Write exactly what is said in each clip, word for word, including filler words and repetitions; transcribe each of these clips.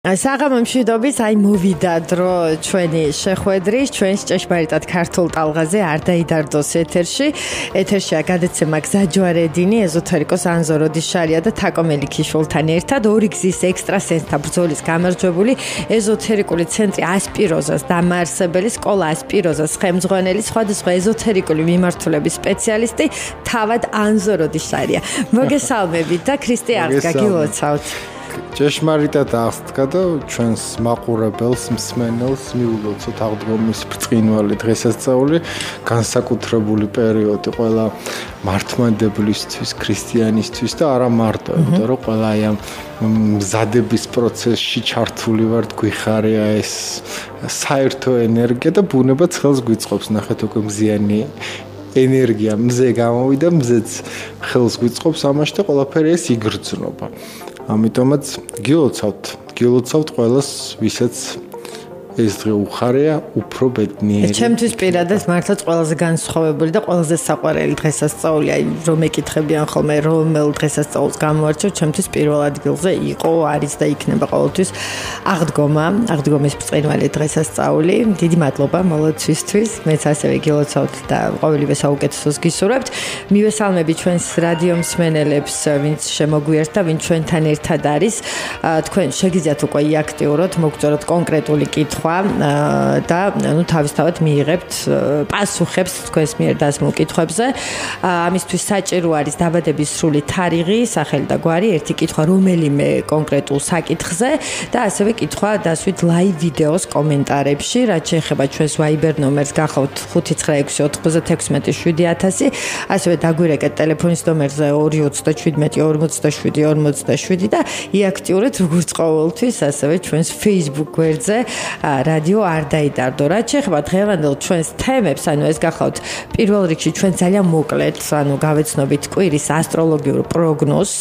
საღამო მშვიდობის, აი მოვიდა დრო ჩვენი შეხვედრის, ჩვენს ჭეშმარიტად ქართულ ტალღაზე არ დაიდარდოს ეთერში. ეთერშია გადაცემა გზაჯვარედინი, ეზოთერიკოს ანზო როდიშარია და თაკო მელიქიშვილთან ერთად ორი გზის ექსტრასენსთა ბრძოლის გამარჯვებული ეზოთერიკული ცენტრი ასპიროზას დამაარსებელი, სკოლა ასპიროზას ხელმძღვანელი, სხვადასხვა ეზოთერიკული მიმართულების სპეციალისტი თავად ანზო როდიშარია. მოგესალმებით და ქრისტე აღდგა გილოცავთ. ჭეშმარიტად აღსდგა და ჩვენს მაყურებელს, მსმენელს მიულოცოთ აღდგომის ბრწყინვალე დღესასწაული, განსაკუთრებული პერიოდი ყველა მართლმადებლისთვის, ქრისტიანისთვის და არა მარტო, იმიტომ რომ ყველა აი ამ მზადების პროცესში ჩართული ვართ, გვიხარია ეს საერთო ენერგია და ბუნებაც ხელს გვიწყობს, ნახეთ უკვე მზიანი ენერგია მზე გამოვიდა, მზეც ხელს გვიწყობს ამაში და ყველაფერი ეს იგრძნობა. ამიტომაც გილოცავთ, გილოცავთ ყველას, ვისაც ეს დღე უხარია, უფრო ბედნიერი. ჩემთვის პირადად მართლაც ყველაზე განსხვავებული და ყველაზე საყვარელი დღესასწაული, აი რომ ეკითხებიან ხოლმე რომელ დღესასწაულს გამოვარჩევ, ჩემთვის პირველ ადგილზე იყო, არის და იქნება ყოველთვის აღდგომა, აღდგომის ბრწყინვალე დღესასწაული. დიდი მადლობა მოლოცვისთვის, მეც ასევე გილოცავთ და ყოველივე საუკეთესოს გისურვებთ. მივესალმები ჩვენს რადიო მსმენელებს, ვინც შემოგვიერთდა, ვინც ჩვენთან ერთად არის. თქვენ შეგიძლიათ უკვე აქტიუროთ, მოგწოროთ კონკრეტული კითხვა და ნუ თავისთავად მიიღებთ პასუხებს თქვენს მიერ დასმულ კითხვებზე. ამისთვის საჭირო არის დაბადების სრული თარიღი, სახელი და გვარი, ერთი კითხვა რომელიმე კონკრეტულ საკითხზე და ასევე კითხვა დასვით ლაივ ვიდეოს კომენტარებში, რაც შეეხება ჩვენს Viber ნომერს გახავთ ხუთი ცხრა ექვსი ოთხ თექვსმეტი შვიდი ათასი, ასევე დაგვირეკეთ ტელეფონის ნომერზე ორი ოცდაშვიდი ორმოცდაშვიდი ორმოცდაშვიდი და იაქტიურეთ როგორც ყოველთვის ასევე ჩვენს Facebook გვერდზე რადიო არ დაიდარდო. რაც შეეხება დღევანდელ ჩვენს თემებს, ანუ ეს გახავთ პირველ რიგში ჩვენ ძალიან მოკლედ, ანუ გავეცნობით კვირის ასტროლოგიურ პროგნოზს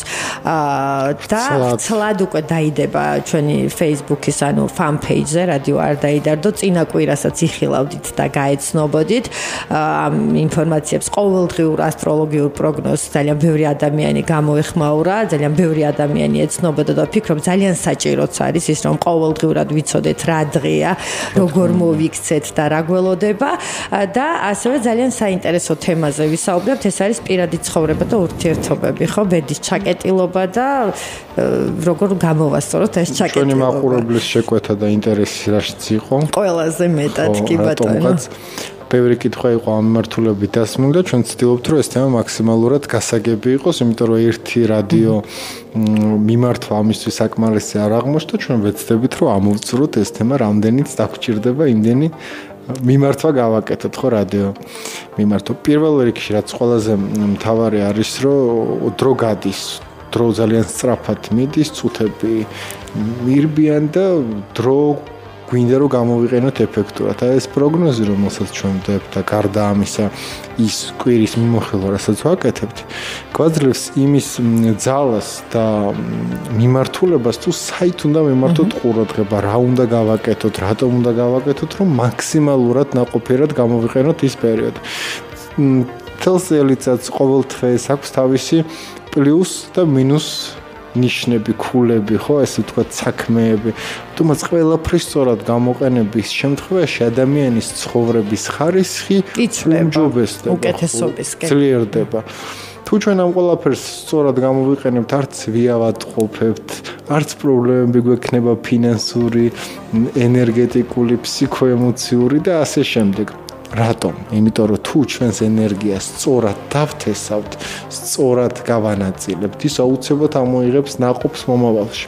და ცლად უკვე დაიდება ჩვენი Facebook-ის, ანუ fan page-ზე რადიო არ დაიდარდო. წინა კვირასაც იხილავდით და გაეცნობოდით ამ ინფორმაციებს. ყოველდღიურ ასტროლოგიურ პროგნოზს ძალიან ბევრი ადამიანი გამოეხმაურა, ძალიან ბევრი ადამიანი ეცნობოდა და ვფიქრობ ძალიან საჭიროც არის ის, რომ ყოველდღიურად ვიცოდეთ რა დღეა, როგორ მოვიქცეთ და რა გველოდება და ასევე ძალიან საინტერესო თემაზე ვისაუბრებთ. ეს არის პირადი ცხოვრება და ურთიერთობები, ხო, ბედის ჩაკეტილობა და როგორ გამოვასწოროთ ეს ჩაკეტილობა. ჩვენი მაყურებლის შეკვეთა და ინტერესი რაშიც იყო? ყველაზე მეტად კი ბატონო. ბევრი კითხვა იყო ამ მიმართულებით დასმული და ჩვენ ვცდილობთ, რომ ეს თემა მაქსიმალურად გასაგები იყოს, იმიტომ რომ ერთი რადიო მიმართვა ამისთვის საკმარისი არ აღმოჩნდა, ჩვენ ვეცდებით, რომ ამოვწუროთ ეს თემა, რამდენიც დაგჭირდება, იმდენი მიმართვა გავაკეთოთ, ხო, რადიო მიმართვა. პირველ რიგში რაც ყველაზე მთავარი არის, რომ დრო გადის, დრო ძალიან სწრაფად მიდის, წუთები მირბიან და დრო გვინდა რომ გამოვიყენოთ ეფექტურად. აი ეს პროგნოზი, რომელსაც ჩვენ ვდებთ და გარდა ამისა ის კვირის მიმოხილვა, რასაც ვაკეთებთ, გვაძლევს იმის ძალას და მიმართულებას, თუ საით უნდა მიმართოთ ყურადღება, რა უნდა გავაკეთოთ, რატომ უნდა გავაკეთოთ, რომ მაქსიმალურად ნაყოფიერად გამოვიყენოთ ის პერიოდი. მთელ წელიწადს ყოველ დღეს აქვს თავისი პლუს და მინუს ნიშნები, ქულები, ხო, ესე ვთქვათ, საქმეები. თუმცა ყველაფრის სწორად გამოყენების შემთხვევაში ადამიანის ცხოვრების ხარისხი იცვლება, უკეთესობისკენ ძლიერდება. თუ ჩვენ ამ ყველაფერს სწორად გამოვიყენებთ, არც ვიავადყოფებთ, არც პრობლემები გვექნება ფინანსური, ენერგეტიკული, ფსიქოემოციური და ასე შემდეგ. რატომ? იმიტომ რომ თუ ჩვენს ენერგიას სწორად დავთესავთ, სწორად გავანაწილებთ, ის აუცილებლად ამოიღებს ნაყოფს მომავალში.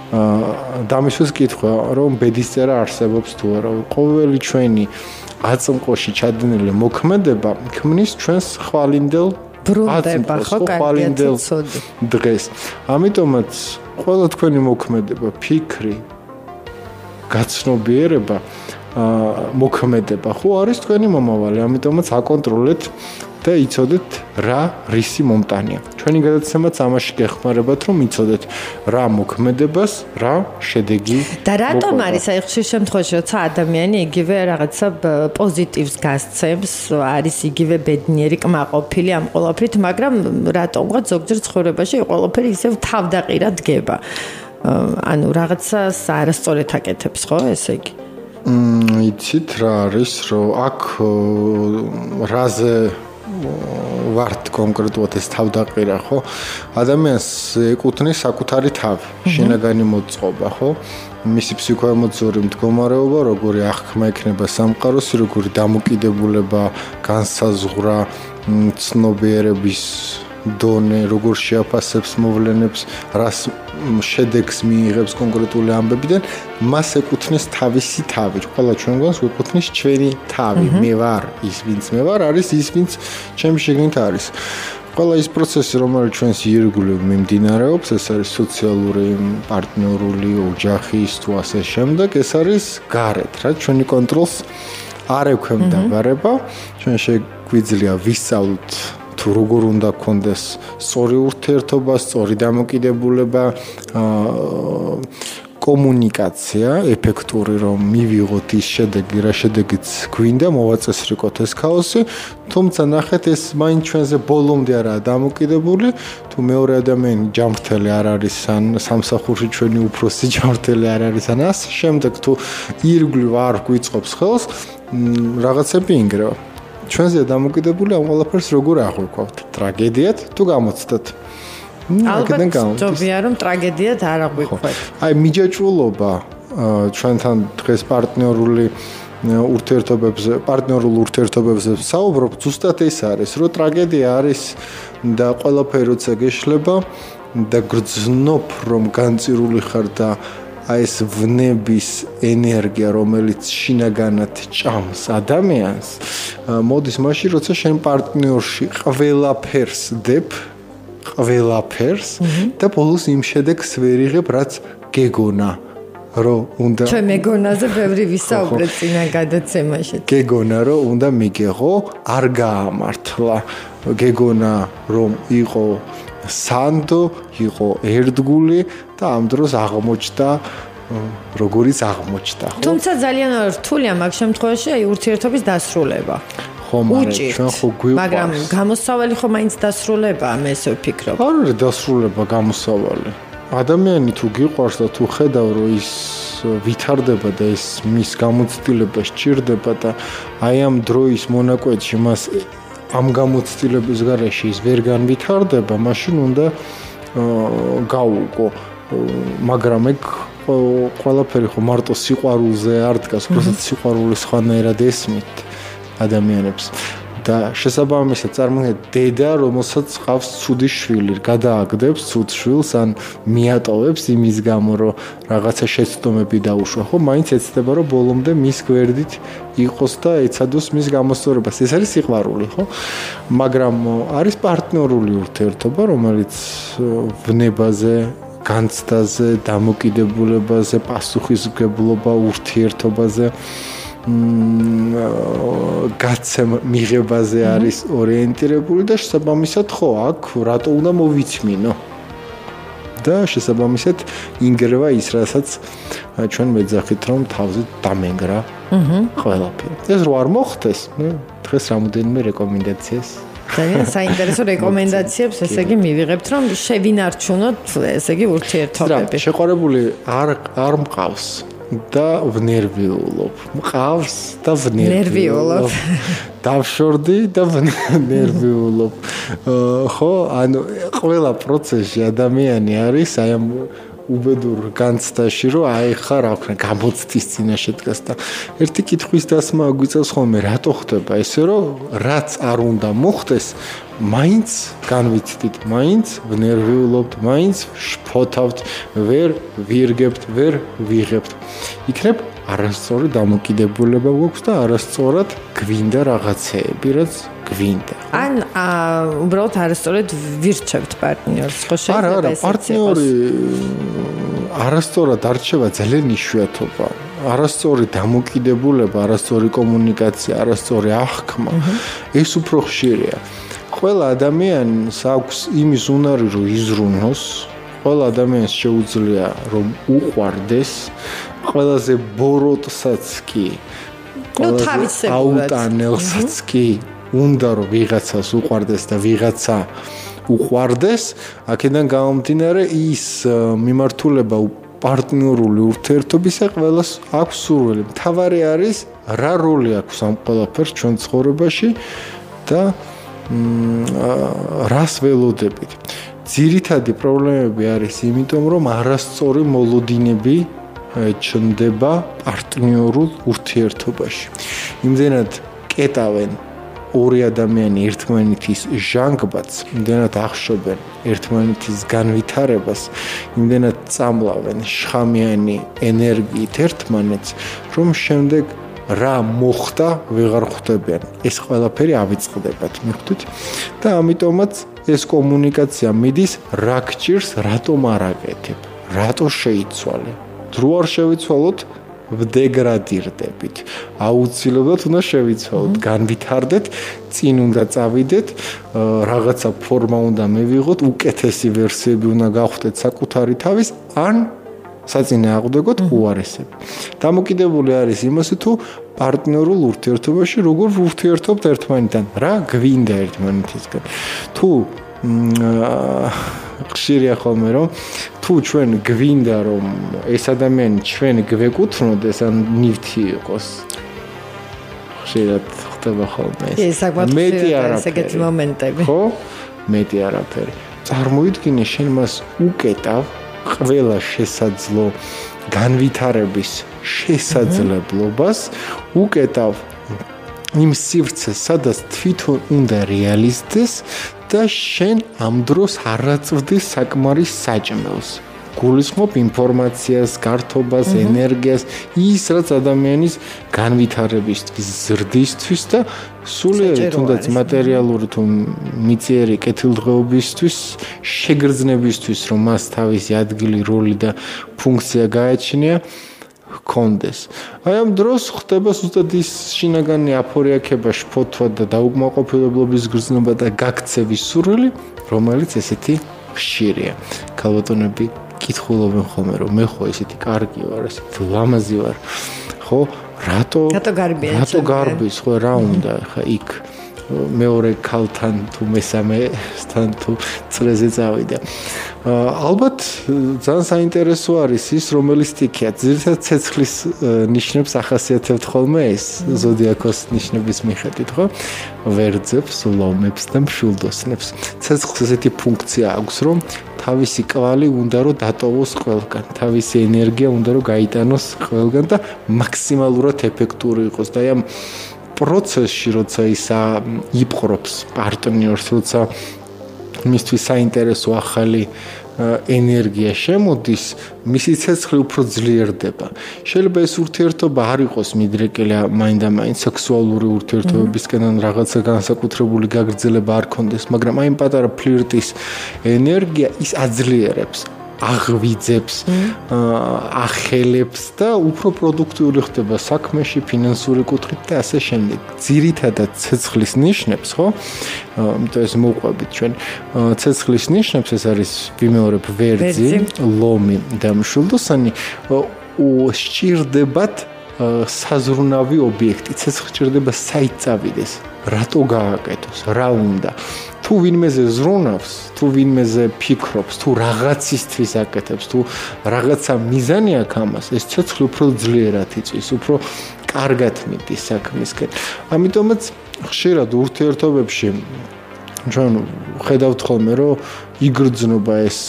დამისვეს კითხვა, რომ ბედისწერა არსებობს თუ არა. ყოველი ჩვენი აწმყოში ჩადენილი მოქმედება ქმნის ჩვენს ხვალინდელ ბრუნდება, ხო, ხვალინდელ დღეს. ამიტომაც ყველა თქვენი მოქმედება, ფიქრი, გაცნობიერება მოქმედება, ხო, არის თქვენი მომავალი. ამიტომაც აკონტროლეთ და იცოდეთ რა რისი მომტანია. ჩვენი გადაცემაც ამაში გეხმარებათ, რომ იცოდეთ რა მოქმედებას, რა შედეგი. და რატომ არის აი ხშირ შემთხვევაში, როცა ადამიანი იგივე რაღაცა პოზიტივს გასცემს, არის იგივე ბედნიერი, კმაყოფილი ამ ყველაფრით, მაგრამ რატომღაც ზოგჯერ ცხოვრებაში ყველაფერი ისევ თავდაყირად დგება. ანუ რაღაცას არასწორად აკეთებს, ხო, ესე იგი? მმ, იცით რა არის, რომ აქ რაზე ვართ კონკრეტულად ეს თავდაყირა, ხო? ადამიანს ეკუთვნის საკუთარი თავი, შინაგანი მოწყობა, ხო? მისი ფსიქოემოციური მდგომარეობა, როგორი აღქმა ექნება სამყაროს, როგორი დამოკიდებულება, განსაზღვრა, ცნობიერების დონე, როგორ შეაფასებს მოვლენებს, რას შედეგს მიიღებს კონკრეტული ამბებიდან, მას ეკუთვნის თავისი თავი. ყველა ჩვენგანს ეკუთვნის ჩვენი თავი. მე ვარ ის, ვინც მე ვარ, არის ის, ვინც ჩემი შიგნით არის. ყველა ის პროცესი, რომელიც ჩვენს ირგვლივ მიმდინარეობს, ეს არის სოციალური, პარტნიორული, ოჯახის თუ ასე შემდეგ, ეს არის გარეთ, რა ჩვენი კონტროლს არ ექვემდებარება. ჩვენ შეგვიძლია ვისწავლოთ თუ როგორ უნდა გქონდეს სწორი ურთიერთობა, სწორი დამოკიდებულება, კომუნიკაცია ეფექტური, რომ მივიღოთ ის შედეგი, რა შედეგიც გვინდა, მოვაწესრიგოთ ეს ქაოსი, თუმცა ნახეთ ეს მაინც ჩვენზე ბოლომდე არაა დამოკიდებული, თუ მეორე ადამიანი ჯანმრთელი არ არის, ან სამსახურში ჩვენი უფროსი ჯანმრთელი არ არის, ან ასე შემდეგ, თუ ირგვლივ არ გვიწყობს ხელს, რაღაცები ინგრევა. ჩვენზე დამოკიდებული ამ ყველაფერს როგორ აღვიქვავთ? ტრაგედიად თუ გამოცდათ? ალბათ ჯობია რომ ტრაგედიად არ აღვიქვათ. აი მიჯაჭვულობა ჩვენთან დღეს პარტნიორული ურთიერთობებზე, პარტნიორულ ურთიერთობებზე საუბრობ, ზუსტად ეს არის, რომ ტრაგედია არის და ყველაფერი როცა გეშლება და გრძნობ რომ განწირული ხარ და აი ეს ვნების ენერგია, რომელიც შინაგანად ჭამს ადამიანს, მოდის მაშინ, როცა შენ პარტნიორში ყველაფერს დებ, ყველაფერს და ბოლოს იმ შედეგს ვერ იღებ, რაც გეგონა, რომ უნდა ჩვენ მეგონაზე ბევრი ვისაუბრეთ წინა გადაცემაში. გეგონა, რომ უნდა მიგეღო, არ გაამართლა. გეგონა, რომ იყო სანდო, იყო ერთგული და ამ დროს აღმოჩნდა როგორიც აღმოჩნდა. თუმცა ძალიან რთულია მაგ შემთხვევაში აი ურთიერთობის დასრულება. ხო, მაგრამ ჩვენ ხო გვიყვარს. მაგრამ გამოსავალი ხო მაინც დასრულებაა, მე ესე ვფიქრობ. არ არის დასრულება, გამოსავალი. ადამიანი თუ გიყვარს და თუ ხედავ რომ ის ვითარდება და ეს მის გამოცდილება სჭირდება და აი ამ დროის მონაკვეთში მას ამ გამოცდილების გარეშე ის ვერ განვითარდება, მაშინ უნდა გაუგო. მაგრამ ეგ ყველაფერი ხო მარტო სიყვარულზე არ დგას, უბრალოდ სიყვარული სხვანაირად ესმით ადამიანებს. და შესაბამისად წარმოიდგინეთ დედა, რომელსაც ყავს ცუდი შვილი, გადააგდებს ცუდ შვილს ან მიატოვებს იმის გამო, რომ რაღაცა შეცდომები დაუშვა, ხო, მაინც ეცდება, რომ ბოლომდე მის გვერდით იყოს და ეცადოს მის გამოსწორებას. ეს არის სიყვარული, ხო? მაგრამ არის პარტნიორული ურთიერთობა, რომელიც ვნებაზე, განცდაზე, დამოკიდებულებაზე, პასუხისმგებლობა ურთიერთობაზე გაცემ მიღებაზე არის ორიენტირებული და შესაბამისად ხო აქ რატო უნდა მოვიცმინო და შესაბამისად ინგრევა ის რასაც ჩვენ მეძახით რომ თავზე დამენგრა ყველაფერი. ეს რო არ მოხდეს, დღეს რამოდენიმე რეკომენდაციას ძალიან საინტერესო რეკომენდაციებს ესე იგი მივიღებთ რომ შევინარჩუნოთ ესე იგი ურთიერთობები. შეყვარებული არ არ მყავს და ვნერვიულობ. მყავს და ვნერვიულობ. დავშორდი და ვნერვიულობ. ხო, ანუ ყველა პროცესში ადამიანი არის აი ამ უბედურ განცდაში, რომ აი ხა რა ვქნა გამოცდის წინაშე დგას და ერთი კითხვის დასმა გვიწევს ხოლმე, რატო ხდება ესე, რომ რაც არ უნდა მოხდეს, მაინც განვიცდით, მაინც ვნერვიულობთ, მაინც შფოთავთ, ვერ ვირგებთ, ვერ ვიღებთ. იქნებ არასწორი დამოკიდებულება გვაქვს და არასწორად გვინდა რაღაცეები, რაც გვინდა. ან უბრალოდ არასწორად ვირჩევთ პარტნიორს, ხო შეიძლება? არა, არა, პარტნიორი არასწორად არჩევა ძალიან იშვიათობა. არასწორი დამოკიდებულება, არასწორი კომუნიკაცია, არასწორი აღქმა, ეს უფრო ხშირია. ყველა ადამიანს აქვს იმის უნარი, რომ იზრუნოს, ყველა ადამიანს შეუძლია რომ უყვარდეს, ყველაზე ბოროტსაც კი, ყველაზე აუტანელსაც კი უნდა რომ ვიღაცას უყვარდეს და ვიღაცა უყვარდეს, აქედან გამომდინარე ის მიმართულება პარტნიორული ურთიერთობისა ყველას აქვს სურვილი. მთავარი არის რა როლი აქვს ამ ყველაფერს ჩვენ ცხოვრებაში და რას ველოდებით. ძირითადი პრობლემები არის იმიტომ, რომ არასწორი მოლოდინები ჩნდება პარტნიორულ ურთიერთობაში. იმდენად კეტავენ ორი ადამიანი ერთმანეთის ჟანგბადს, იმდენად ახშობენ ერთმანეთის განვითარებას, იმდენად წამლავენ შხამიანი ენერგიით ერთმანეთს, რომ შემდეგ რა მოხდა ვეღარ ხვდებიან. ეს ყველაფერი ავიწყდებათ, მიხვდით? და ამიტომაც ეს კომუნიკაცია მიდის რა გჭირს, რატომ არ აკეთებ, რატო შეიცვალე. დრო არ შევიცვალოთ, ვდეგრადირდებით. აუცილებლად უნდა შევიცვალოთ, განვითარდეთ, წინ უნდა წავიდეთ, რაღაცა ფორმა უნდა მივიღოთ, უკეთესი ვერსიები უნდა გავხდეთ საკუთარი თავის, ან საწინააღმდეგოდ უარესები. დამოკიდებული არის იმაზე, თუ პარტნიორულ ურთიერთობაში როგორ ურთიერთობთ ერთმანეთთან, რა გვინდა ერთმანეთისგან. თუ ხშირია ხოლმე რომ თუ ჩვენ გვინდა რომ ეს ადამიანი ჩვენ გვეკუთვნოდეს ან ნივთი იყოს ხშირად ხდება ხოლმე ეს მეტი არაფერი მომენტები ხო მეტი არაფერი წარმოიდგინე შენ მას უკეტავ ყველა შესაძლო განვითარების შესაძლებლობას უკეტავ იმ სივრცეს სადაც თვითონ უნდა რეალიზდეს და შენ ამ დროს არ აწვდის საკმარის საჭმელს. გულისხმობ ინფორმაციას, გართობას, ენერგიას, ის რაც ადამიანის განვითარებისთვის, ზრდისთვის და სულიერი თუნდაც მატერიალური თუ მიწიერი კეთილდღეობისთვის, შეგრძნებისთვის, რომ მას თავისი ადგილი, როლი და ფუნქცია გააჩნია, ჰქონდეს. აი ამ დროს ხდება ზუსტად ის შინაგანი აფორიაქება, შფოთვა და დაუკმაყოფილებლობის გრძნობა და გაქცევის სურვილი, რომელიც ესეთი ხშირია. ქალბატონები კითხულობენ ხოლმე, რომ მე ხო ესეთი კარგი ვარ, ესეთი ლამაზი ვარ. ხო, რატო? რატო გარბია? რატო გარბის, ხო, რა უნდა ხა იქ მეორე ქალთან თუ მესამესთან თუ წრეზე წავიდა. ალბათ ძალიან საინტერესო არის ის, რომელი სტიქია. ძირითადად ცეცხლის ნიშნებს ახასიათებთ ხოლმე ეს ზოდიაქოს ნიშნების მიხედვით, ხო? ვერძებს, ლომებს და მშვილდოსნებს. ცეცხლს ესეთი ფუნქცია აქვს, რომ თავისი კვალი უნდა რომ დატოვოს ყველგან, თავისი ენერგია უნდა რომ გაიტანოს ყველგან და მაქსიმალურად ეფექტური იყოს. და ამ პროცესში, როცა ის იპყრობს პარტნიორს, როცა მისთვის საინტერესო ახალი ენერგია შემოდის, მისი ცეცხლი უფრო ძლიერდება. შეიძლება ეს ურთიერთობა არ იყოს მიდრეკილი მაინდა-მაინც სექსუალური ურთიერთობებისკენ ან რაღაცა განსაკუთრებული გაგრძელება არ ქონდეს, მაგრამ აი პატარა ფლირტის ენერგია ის აძლიერებს. აღვიძებს, ახელებს და უფრო პროდუქტიული ხდება საქმეში, ფინანსური კუთხით და ასე შემდეგ. ძირითადად ცეცხლის ნიშნებს, ხო? ამიტომ ეს მოვყვებით ჩვენ. ცეცხლის ნიშნებს ეს არის ვიმეორებ ვერძი, ლომი და მშვილდოსანი სჭირდებათ საზრუნავი ობიექტი. ცეცხლი სჭირდება საით წავიდეს, რატო გააკეთოს, რა უნდა. თუ ვინმეზე ზრუნავს, თუ ვინმეზე ფიქრობს, თუ რაღაცისთვის აკეთებს, თუ რაღაცა მიზანი აქვს ამას, ეს ცეცხლი უფრო ძლიერად იწვის, უფრო კარგად მიდის საქმისკენ. ამიტომაც ხშირად ურთიერთობებში ჩვენ ხედავთ ხოლმე, რომ იგრძნობა ეს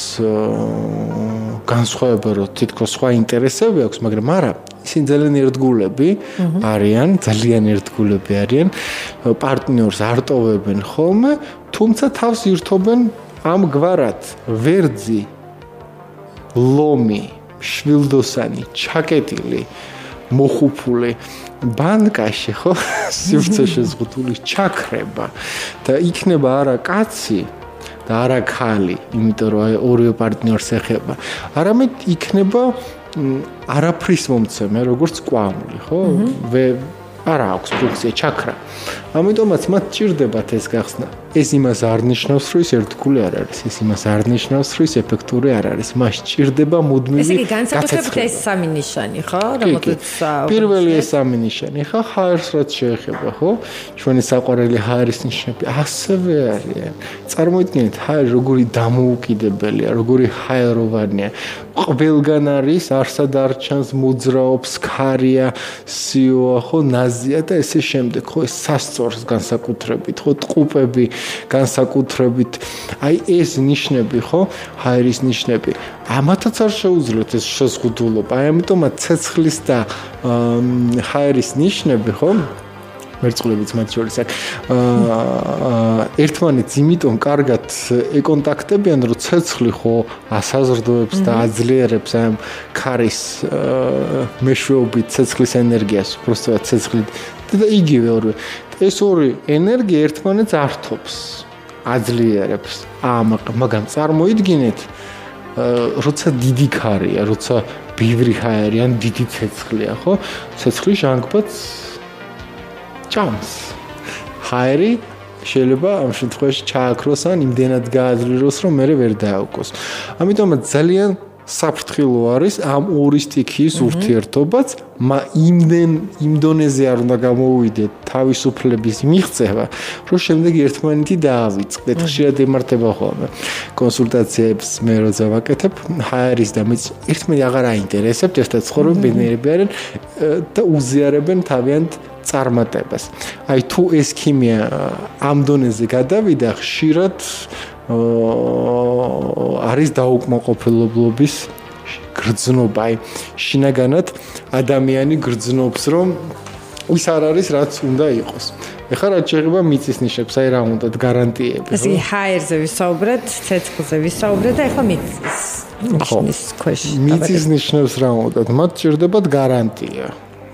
განსხვავება, რომ თითქოს სხვა ინტერესები აქვს, მაგრამ არა, ისინი ძალიან ერთგულები არიან, ძალიან ერთგულები არიან, პარტნიორს არტოვებენ ხოლმე, თუმცა თავს ირთობენ ამგვარად, ვერძი, ლომი, შვილდოსანი, ჩაკეტილი, მოხუფული ბანკაში, ხო, სივრცეში ზღუდული ჩაქრება და იქნება არა კაცი და არა ქალი, იმიტომ რომ ორივე პარტნიორს ეხება, არამედ იქნება არაფრის მომცემი, როგორც კვამლი, ხო? ვე არა აქვს ფუნქცია ჩაქრა. ამიტომაც მათ ჭირდებათ ეს გახსნა. ეს იმას არ ნიშნავს, რომ ის ერთგული არ არის. ეს იმას არ ნიშნავს, რომ ის ეფექტური არ არის. მას ჭირდება მუდმივი გაცეცხლება. ესე იგი, განსაკუთრებით ეს სამი ნიშანი, ხო? რომელზეც პირველი ეს სამი ნიშანი, ხო? ჰაერს რაც შეეხება, ხო? ჩვენი საყვარელი ჰაერის ნიშნები ასევე არიან. წარმოიდგინეთ, ჰაერი როგორი დამოუკიდებელია, როგორი ჰაეროვანია. ყველგან არის, არსად არ ჩანს, მოძრაობს, ქარია, სიოა, ხო, ნაზია და ესე შემდეგ, ხო, ეს სასწორს განსაკუთრებით, ხო, ტყუპები განსაკუთრებით. აი ეს ნიშნები, ხო, ჰაერის ნიშნები. ამათაც არ შეუძლიათ ეს შეზღუდულობა. აი ამიტომაც ცეცხლის და ჰაერის ნიშნები, ხო? მერწყულებიც მათ შორის აქ ერთმანეთს იმიტომ კარგად ეკონტაქტებიან, რომ ცეცხლი ხო ასაზრდოებს და აძლიერებს ამ ქარის მეშვეობით ცეცხლის ენერგიას, უბრალოდ ცეცხლი და იგივე ორი. ეს ორი ენერგია ერთმანეთს ართობს, აძლიერებს. მაგრამ წარმოიდგინეთ, როცა დიდი ქარია, როცა ბევრი ჰაერი ან დიდი ცეცხლია, ხო? ცეცხლი ჟანგბადს ჭამს. ჰაერი შეიძლება ამ შემთხვევაში ჩააქროს ან იმდენად გააძლიეროს, რომ მე ვერ დააუგოს. ამიტომაც ძალიან საფრთხილო არის ამ ორი სტიქიის ურთიერთობაც, იმდენ იმ დონეზე არ უნდა გამოვიდეთ თავისუფლების მიღწევა, რომ შემდეგ ერთმანეთი დაავიწყდეთ. ხშირად ემართება ხოლმე კონსულტაციებს მე როცა ვაკეთებ, ჰაერის და მეც ერთმანეთი აღარ აინტერესებთ, ერთად ცხოვრობენ, ბედნიერები არიან და უზიარებენ თავიანთ წარმატებას. აი თუ ეს ქიმია ამ დონეზე გადავიდა, ხშირად არის დაუკმაყოფილებლობის გრძნობა. აი შინაგანად ადამიანი გრძნობს, რომ ის არ არის რაც უნდა იყოს. ეხლა რაც შეეხება მიწის ნიშნებს, აი რა უნდათ გარანტიები. ესე იგი ჰაერზე ვისაუბრეთ, ცეცხლზე ვისაუბრეთ და ეხლა მიწის ნიშნის ქვეშ. მიწის ნიშნებს რა უნდათ? მათ ჭირდებათ გარანტია.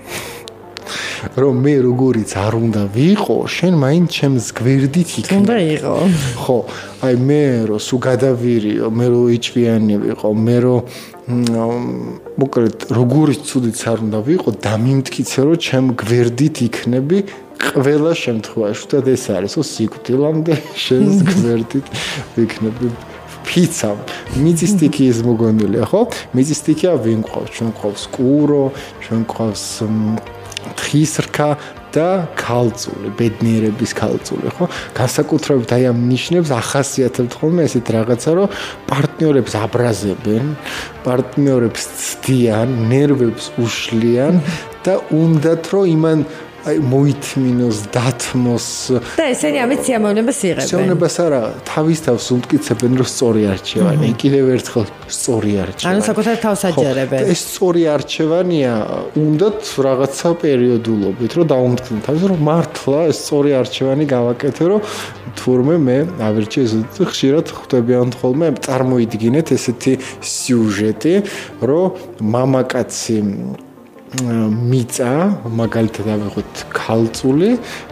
რომ მე როგორიც არ უნდა ვიყო, შენ მაინც ჩემს გვერდით იქნებ. უნდა იყო. ხო, აი მე რო სულ გადავირიო, მე რო იჭვიანი ვიყო, მე რო მოკლედ როგორიც ცუდიც არ უნდა ვიყო, დამიმტკიცე რომ ჩემ გვერდით იქნები ყველა შემთხვევაში. და ეს არის ო სიკვდილამდე შენს გვერდით ვიქნები. ფიცამ მიწის სტიქიის მოგონილია, ხო? მიწის სტიქია ვინ ყავს? ჩვენ ყავს კურო, ჩვენ ყავს თხის რქა და ქალწული, ბედნიერების ქალწული, ხო? განსაკუთრებით აი ამ ნიშნებს ახასიათებთ ხოლმე ესეთ რაღაცა, რომ პარტნიორებს აბრაზებენ, პარტნიორებს ცდიან, ნერვებს უშლიან და უნდათ რომ იმან აი მოითმინოს, დათმოს და ესენი ამით სიამოვნებას იღებენ. სიამოვნებას არა, თავის თავს უმტკიცებენ, რომ სწორი არჩევანი, კიდევ ერთხელ სწორი არჩევანი. ანუ საკუთარ თავს აჯერებენ. ეს სწორი არჩევანია, უნდათ რაღაცა პერიოდულობით, რომ დაუმტკიცონ თავის, რომ მართლა ეს სწორი არჩევანი გავაკეთე, რომ თურმე მე ავირჩიე ეს ხშირად ხვდებიან ხოლმე, წარმოიდგინეთ ესეთი სიუჟეტი, რომ მამაკაცი მიწა, მაგალითად ავიღოთ ქალწული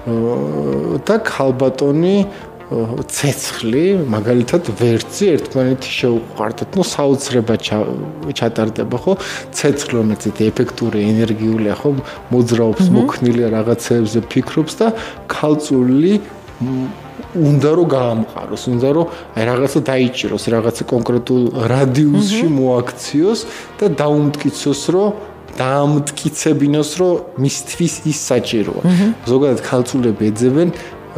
და ქალბატონი ცეცხლი, მაგალითად ვერცი ერთმანეთი შეუყვარდათ. ნუ საოცრება ჩატარდება, ხო? ცეცხლი რომელიც ეფექტური ენერგიულია, ხო? მოძრაობს, მოქნილია რაღაცეებზე, ფიქრობს და ქალწული უნდა რომ გაამყაროს, უნდა რომ აი რაღაცა დაიჭიროს, რაღაცა კონკრეტულ რადიუსში მოაქციოს და დაუმტკიცოს, რომ დაამტკიცებინოს, რომ მისთვის ის საჭიროა. ზოგადად ქალწულები ეძებენ,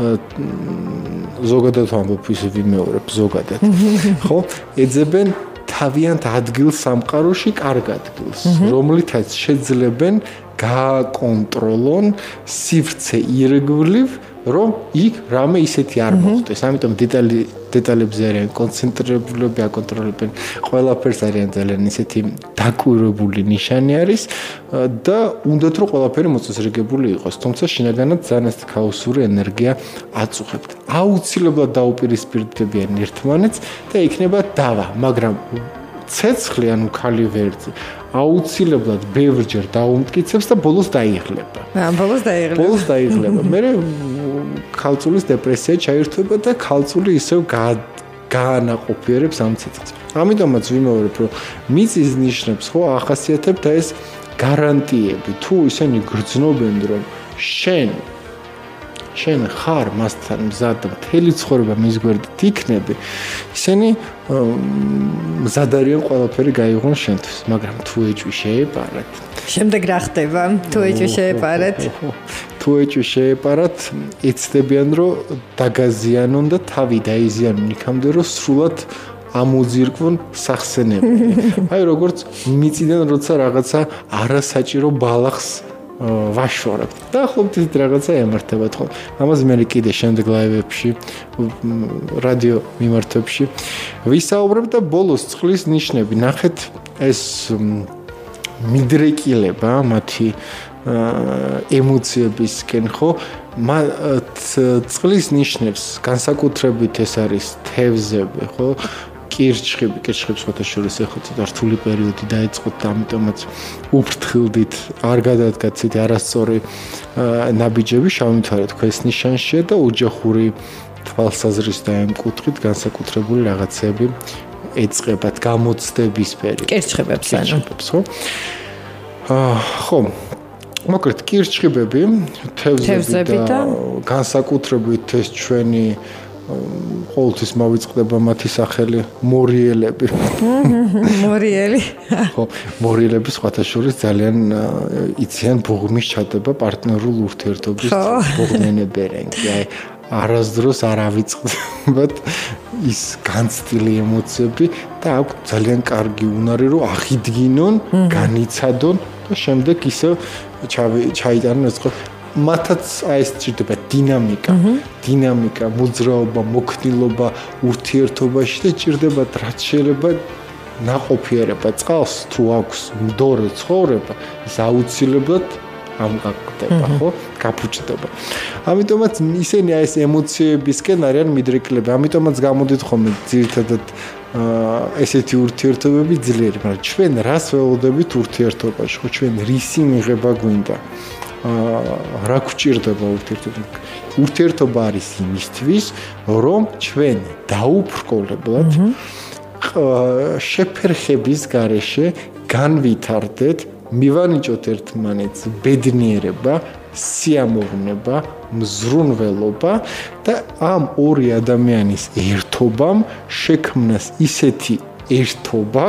ზოგადად ამბობ ის ვიმეორებ, ზოგადად. ხო? ეძებენ თავიანთ ადგილს სამყაროში, კარგ ადგილს, რომლითაც შეძლებენ გააკონტროლონ სივრცე ირგვლივ, რომ იქ რამე ისეთი არ მოხდეს. ამიტომ დეტალი დეტალებზე არიან კონცენტრირებულები, აკონტროლებენ ყველაფერს, არიან ძალიან ისეთი დაკვირვებული ნიშანი არის და უნდათ რომ ყველაფერი მოწესრიგებული იყოს. თუმცა შინაგანად ძალიან ეს ქაოსური ენერგია აწუხებთ. აუცილებლად დაუპირისპირდებიან ერთმანეთს და იქნება დავა, მაგრამ ცეცხლი ანუ ქალი ვერძი აუცილებლად ბევრჯერ დაუმტკიცებს და ბოლოს დაიღლება. აა, ბოლოს დაიღლება. ბოლოს დაიღლება. მე ქალწულის დეპრესია ჩაირთვება და ქალწული ისევ გაანაყოფიერებს ამ ცეცხლს. ამიტომაც ვიმეორებ, რომ მიწის ნიშნებს ხო ახასიათებთ და ეს გარანტიები, თუ ისინი გრძნობენ, რომ შენ შენ ხარ მასთან მზად მთელი ცხოვრება მის გვერდით იქნები, ისინი მზად არიან ყველაფერი გაიღონ შენთვის, მაგრამ თუ ეჭვი შეეპარათ, შემდეგ რა ხდება? თუ ეჭვი შეეპარათ? თუ ეჭვი შეეპარათ, ეცდებიან რომ დაგაზიანონ და თავი დაიზიანონ იქამდე რომ სრულად ამოძირკვონ სახსენებელი. აი როგორც მიწიდან როცა რაღაცა არასაჭირო ბალახს ვაშორებთ. და ხომ ეს რაღაცა ემართებათ ხო? ამაზე მე კიდე შემდეგ ლაივებში, რადიო მიმართვებში ვისაუბრებ და ბოლოს წყლის ნიშნები. ნახეთ ეს მიდრეკილება მათი ემოციებისკენ ხო? წყლის ნიშნებს განსაკუთრებით ეს არის თევზები ხო? კირჩხიბი, კირჩხიბს ხოთა შორის ეხლა ცოტა რთული პერიოდი დაიწყოთ და ამიტომაც უფრთხილდით არ გადადგათ ცეთი არასწორი ნაბიჯები, შავმითარე თქვენს ნიშანშია და ოჯახური თვალსაზრისით და ამ კუთხით განსაკუთრებული რაღაცები ეწყებათ გამოცდების პერიოდში. კირჩხიბებს ანუ. ხო? აა ხო. მოკლედ კირჩხიბები, თევზები და განსაკუთრებით ეს ჩვენი ყოველთვის მოვიწყდება მათი სახელი მორიელები. მორიელი. ხო, მორიელები სხვათა შორის ძალიან იციან ბუღმის ჩადება პარტნიორულ ურთიერთობის ბუღმენებერენგი. აი არასდროს არ ავიწყდებათ ის განცდილი ემოციები და აქვს ძალიან კარგი უნარი რომ აღიდგინონ, განიცადონ და შემდეგ ისე ჩაიტანონ ეს მათაც აი ეს ჭირდება დინამიკა, დინამიკა, მოძრაობა, მოქნილობა ურთიერთობაში და ჭირდებათ რაც შეიძლება ნაყოფიერება წყალს თუ აქვს მდორე ცხოვრება, ის აუცილებლად ამგაგდება, ხო? გაფუჭდება. ამიტომაც ისინი აი ეს ემოციებისკენ არიან მიდრეკილები. ამიტომაც გამოდით ხოლმე ძირითადად ესეთი ურთიერთობები ძლიერი, მაგრამ ჩვენ რას ველოდებით ურთიერთობაში, ხო? ჩვენ რისი მიღება გვინდა? რა გვჭირდება ურთიერთობა? ურთიერთობა არის იმისთვის, რომ ჩვენ დაუბრკოლებლად შეფერხების გარეშე განვითარდეთ, მივანიჭოთ ერთმანეთს ბედნიერება, სიამოვნება, მზრუნველობა და ამ ორი ადამიანის ერთობამ შექმნას ისეთი ერთობა,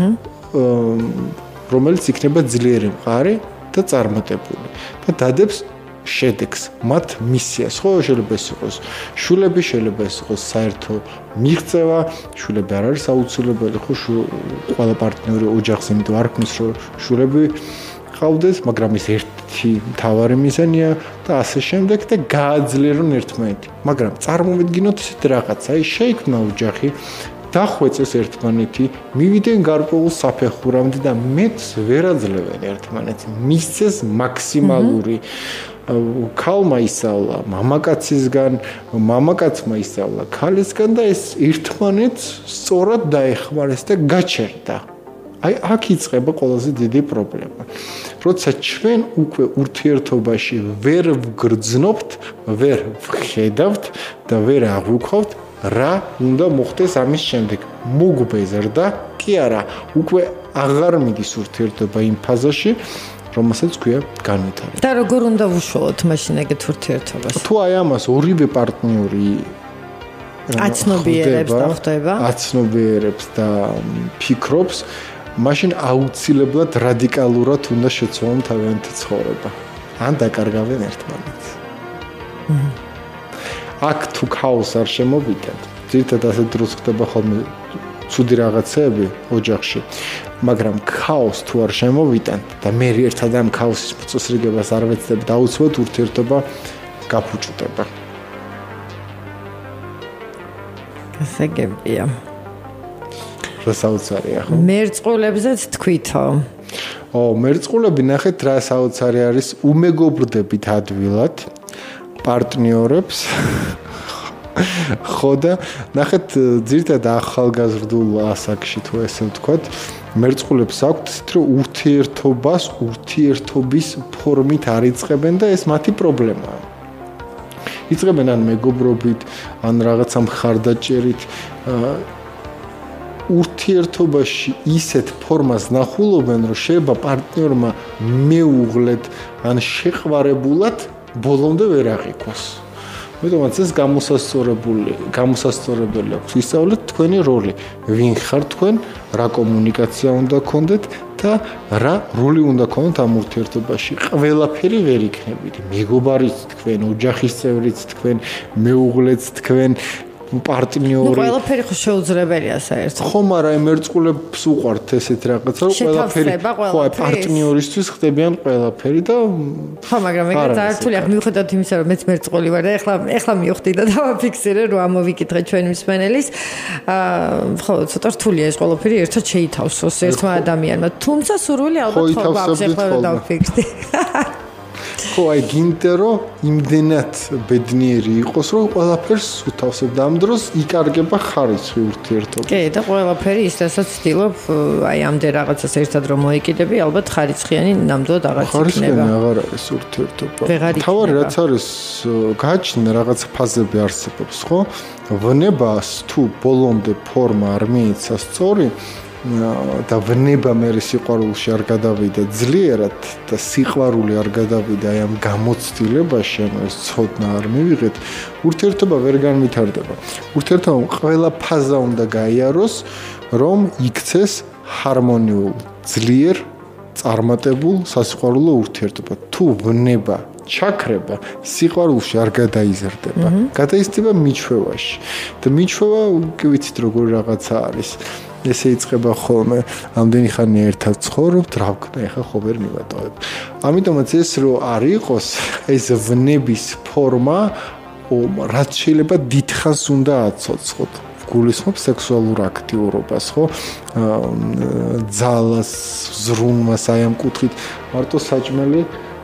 რომელიც იქნება ძლიერი მყარი და წარმატებული და დადებს შედეგს მათ მისიას. ხო, შეიძლება ეს იყოს შულები, შეიძლება ეს იყოს საერთო მიღწევა, შულები არ არის აუცილებელი, ხო, ყველა პარტნიორი ოჯახს იმიტომ არ ქმნის, რომ შულები ყავდეს, მაგრამ ის ერთი მთავარი მიზანია და ასე შემდეგ და გააძლიერონ ერთმანეთი. მაგრამ წარმოვიდგინოთ ისეთ რაღაცა, აი შეიქმნა ოჯახი, დახვეწეს ერთმანეთი, მივიდნენ გარკვეულ საფეხურამდე და მეც ვერ აძლევენ ერთმანეთს. მისცეს მაქსიმალური ქალმა ისწავლა მამაკაცისგან, მამაკაცმა ისწავლა ქალისგან და ეს ერთმანეთს სწორად დაეხმარეს და გაჩერდა. აი აქ იწყება ყველაზე დიდი პრობლემა. როცა ჩვენ უკვე ურთიერთობაში ვერ ვგრძნობთ, ვერ ვხედავთ და ვერ აღვიქვავთ, რა უნდა მოხდეს ამის შემდეგ? მოგბეზრდა? კი არა, უკვე აღარ მიდის ურთიერთობა იმ ფაზაში, რომელსაც ქვია განვითარება. და როგორ უნდა ვუშუალოთ მაშინ ეგეთ ურთიერთობას? თუ აი ამას ორივე პარტნიორი აცნობიერებს და ხვდება, აცნობიერებს და ფიქრობს, მაშინ აუცილებლად რადიკალურად უნდა შეცვალონ თავიანთი ცხოვრება. ან დაკარგავენ ერთმანეთს. აქ თუ ქაოსს არ შემოვიდეთ, ძირითადად ასეთ დროს ხდება ხოლმე ცუდი რაღაცები ოჯახში, მაგრამ ქაოსს თუ არ შემოვიდეთ და მე ერთად ამ ქაოსის მოწესრიგებას არ ვეცდებ, დაუცვათ ურთიერთობა გაფუჭდება. გასაგებია. რა საოცარია ხო? მერწყულებზეც თქვითო. ო, მერწყულები ნახეთ რა საოცარი არის, უმეგობრდებით ადვილად პარტნიორებს ხო და ნახეთ ძირითადად ახალგაზრდულ ასაკში თუ ესე ვთქვათ, მერწყულებს აქვთ რომ ურთიერთობას ურთიერთობის ფორმით არ იწყებენ და ეს მათი პრობლემაა. იწყებენ ან მეგობრობით, ან რაღაცა მხარდაჭერით ურთიერთობაში ისეთ ფორმას ნახულობენ, რომ შეიძლება პარტნიორმა მეუღლეთ ან შეყვარებულად ბოლომდე ვერ აღიქვას. მეტომაც ეს გამოსასწორებული, გამოსასწორებელი აქვს. ისწავლეთ თქვენი როლი, ვინ ხართ თქვენ, რა კომუნიკაცია უნდა გქონდეთ და რა როლი უნდა გქონდეთ ამ ურთიერთობაში. ყველაფერი ვერ იქნებით. მეგობარიც თქვენ, ოჯახის წევრიც თქვენ, მეუღლეც თქვენ, პარტნიორი. ნუ ყველაფერი ხო შეუძლებელია საერთოდ. ხო, მაგრამ მერწყულებს უყვართ ესეთ რაღაცა, რომ ყველაფერი ხო, პარტნიორისთვის ხდებიან ყველაფერი და ხო, მაგრამ ეგ ძალიან რთულია. მიუხედავად იმისა, რომ მეც მერწყული ვარ და ეხლა ეხლა მივხვდი და დავაფიქსირე, რომ ამოვიკითხე ჩვენი მსმენელის. აა ხო, ცოტა რთულია ეს ყველაფერი ერთად შეითავსოს ერთმა ადამიანმა. თუმცა სურვილი ალბათ ხო გვაქვს ეხლა რომ დავფიქსდი. ხო, აი გინდა რომ იმდენად ბედნიერი იყოს, რომ ყველაფერს უთავსებ და ამ დროს იკარგება ხარისხი ურთიერთობა. კი, და ყველაფერი ის რასაც ვცდილობ, აი ამდენ რაღაცას ერთად რომ მოიკიდები, ალბათ ხარისხიანი ნამდვილად აღარ იქნება. ხარისხიანი აღარ არის ურთიერთობა. თავარი რაც არის, გააჩნია რაღაც ფაზები არსებობს, ხო? ვნებას თუ ბოლომდე ფორმა არ მიეცა სწორი, და ვნება მე სიყვარულში არ გადავიდა ძლიერად და სიყვარული არ გადავიდა აი ამ გამოცდილებაში, ანუ ეს ცოდნა არ მივიღეთ, ურთიერთობა ვერ განვითარდება. ურთიერთობამ ყველა ფაზა უნდა გაიაროს, რომ იქცეს ჰარმონიულ, ძლიერ წარმატებულ სასიყვარულო ურთიერთობა. თუ ვნება ჩაქრება, სიყვარულში არ გადაიზრდება. გადაიზრდება მიჩვევაში. და მიჩვევა კი ვიცით როგორი რაღაცა არის. ესე იწყება ხოლმე, ამდენი ხანი ერთად ცხოვრობთ, რა ვქნა, ეხა ხო ვერ მივატოვებ. ამიტომაც ეს რო არ იყოს, ეს ვნების ფორმა, რაც შეიძლება დიდხანს უნდა აცოცხლოთ. გულისხმობ სექსუალურ აქტიურობას, ხო? ძალას, ზრუნვას აი ამ კუთხით მარტო საჭმელი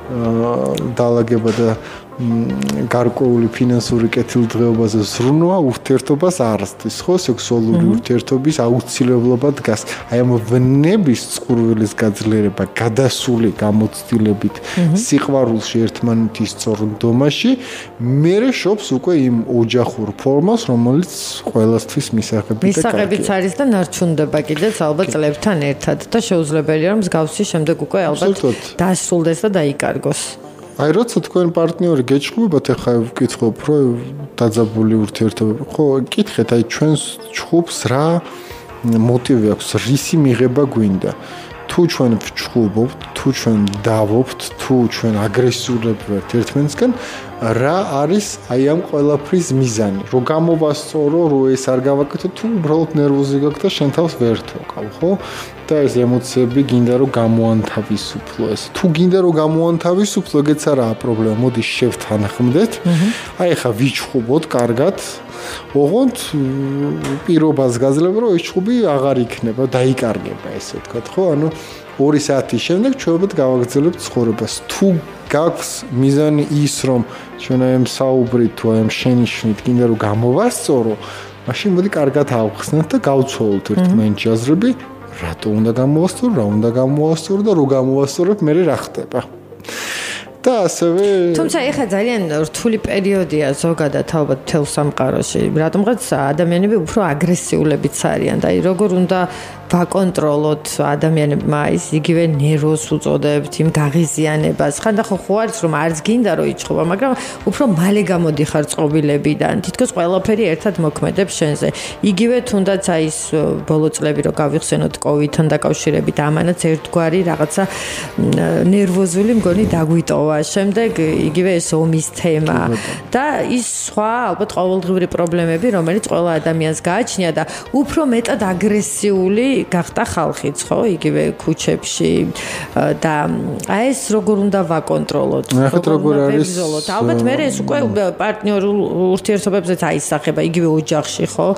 დაალაგება და გარკვეული ფინანსური კეთილდღეობაზე ზრუნვა ურთიერთობას არასდროს, ხო, სექსუალური ურთიერთობის აუცილებლობა დგას. აი ამ ვნების წყურვილის გაძლიერება, გადასული გამოცდილებით, სიყვარულში ერთმანეთის სწორდომაში, მერე შობს უკვე იმ ოჯახურ ფორმას, რომელიც ყველასთვის მისაღები და კარგია. მისაღებიც არის და ნარჩუნდება კიდეც ალბათ წლებთან ერთად და შეუძლებელია რომ მსგავსი შემდეგ უკვე ალბათ დასრულდეს და დაიკარგოს. აი როცა თქვენ პარტნიორი გეჭხუებათ, ახლა ვკითხობ, რომ დაძაბული ურთიერთობა, ხო, კითხეთ, აი ჩვენს ჩხუბს რა მოტივი აქვს, რისი მიღება გვინდა. თუ ჩვენ ვჩხუბობთ, თუ ჩვენ დავობთ, თუ ჩვენ აგრესიულები ვართ ერთმანეთსგან, რა არის აი ამ ყველაფრის მიზანი? რომ გამოვასწორო, რომ ეს არ გავაკეთო, თუ უბრალოდ ნერვოზი გაქვს და შენ თავს ვერ თვაკავ, ხო? და ეს ემოციები გინდა რომ გამოანთავისუფლო ეს. თუ გინდა რომ გამოანთავისუფლო, ეგეც არაა პრობლემა. მოდი შევთანხმდეთ. აი ხა ვიჩხუბოთ კარგად. ოღონდ პირობას გაძლევ რომ ეს ჩხუბი აღარ იქნება, დაიკარგება ესე ვთქვათ, ხო? ანუ ორი საათის შემდეგ ჩვენებად გავაგრძელებთ ცხოვრებას. თუ გაქვს მიზანი ის რომ ჩვენ აი ამ საუბრით თუ აი ამ შენიშვნით გინდა რომ გამოვასწორო, მაშინ მოდი კარგად ავხსნათ და გავცვალოთ ერთმანეთს აზრები. რატო უნდა გამოვასწორო, რა უნდა გამოვასწორო და რო გამოვასწორებ, მე რა ხდება. და ასევე თუმცა ეხა ძალიან რთული პერიოდია ზოგადად ალბათ თელ სამყაროში. რატომღაც ადამიანები უფრო აგრესიულებიც არიან და აი როგორ უნდა ვაკონტროლოთ ადამიანებმა ის იგივე ნერვოს უწოდებთ იმ გაღიზიანებას. ხანდახო ხო არის რომ არც გინდა რომ იჩხობა, მაგრამ უფრო მალე გამოდიხარ წყობილებიდან. თითქოს ყველაფერი ერთად მოქმედებს შენზე. იგივე თუნდაც აი ის ბოლო წლები რომ გავიხსენოთ კოვიდთან დაკავშირებით, ამანაც ერთგვარი რაღაცა ნერვოზული მგონი დაგვიტოვა. შემდეგ იგივე ეს ომის თემა და ის სხვა ალბათ ყოველდღიური პრობლემები, რომელიც ყველა ადამიანს გააჩნია და უფრო მეტად აგრესიული გახდა ხალხიც, ხო, იგივე ქუჩებში და აი ეს როგორ უნდა ვაკონტროლოთ? ნახეთ როგორ არის. ალბათ მე ეს უკვე პარტნიორულ ურთიერთობებზეც აისახება, იგივე ოჯახში, ხო?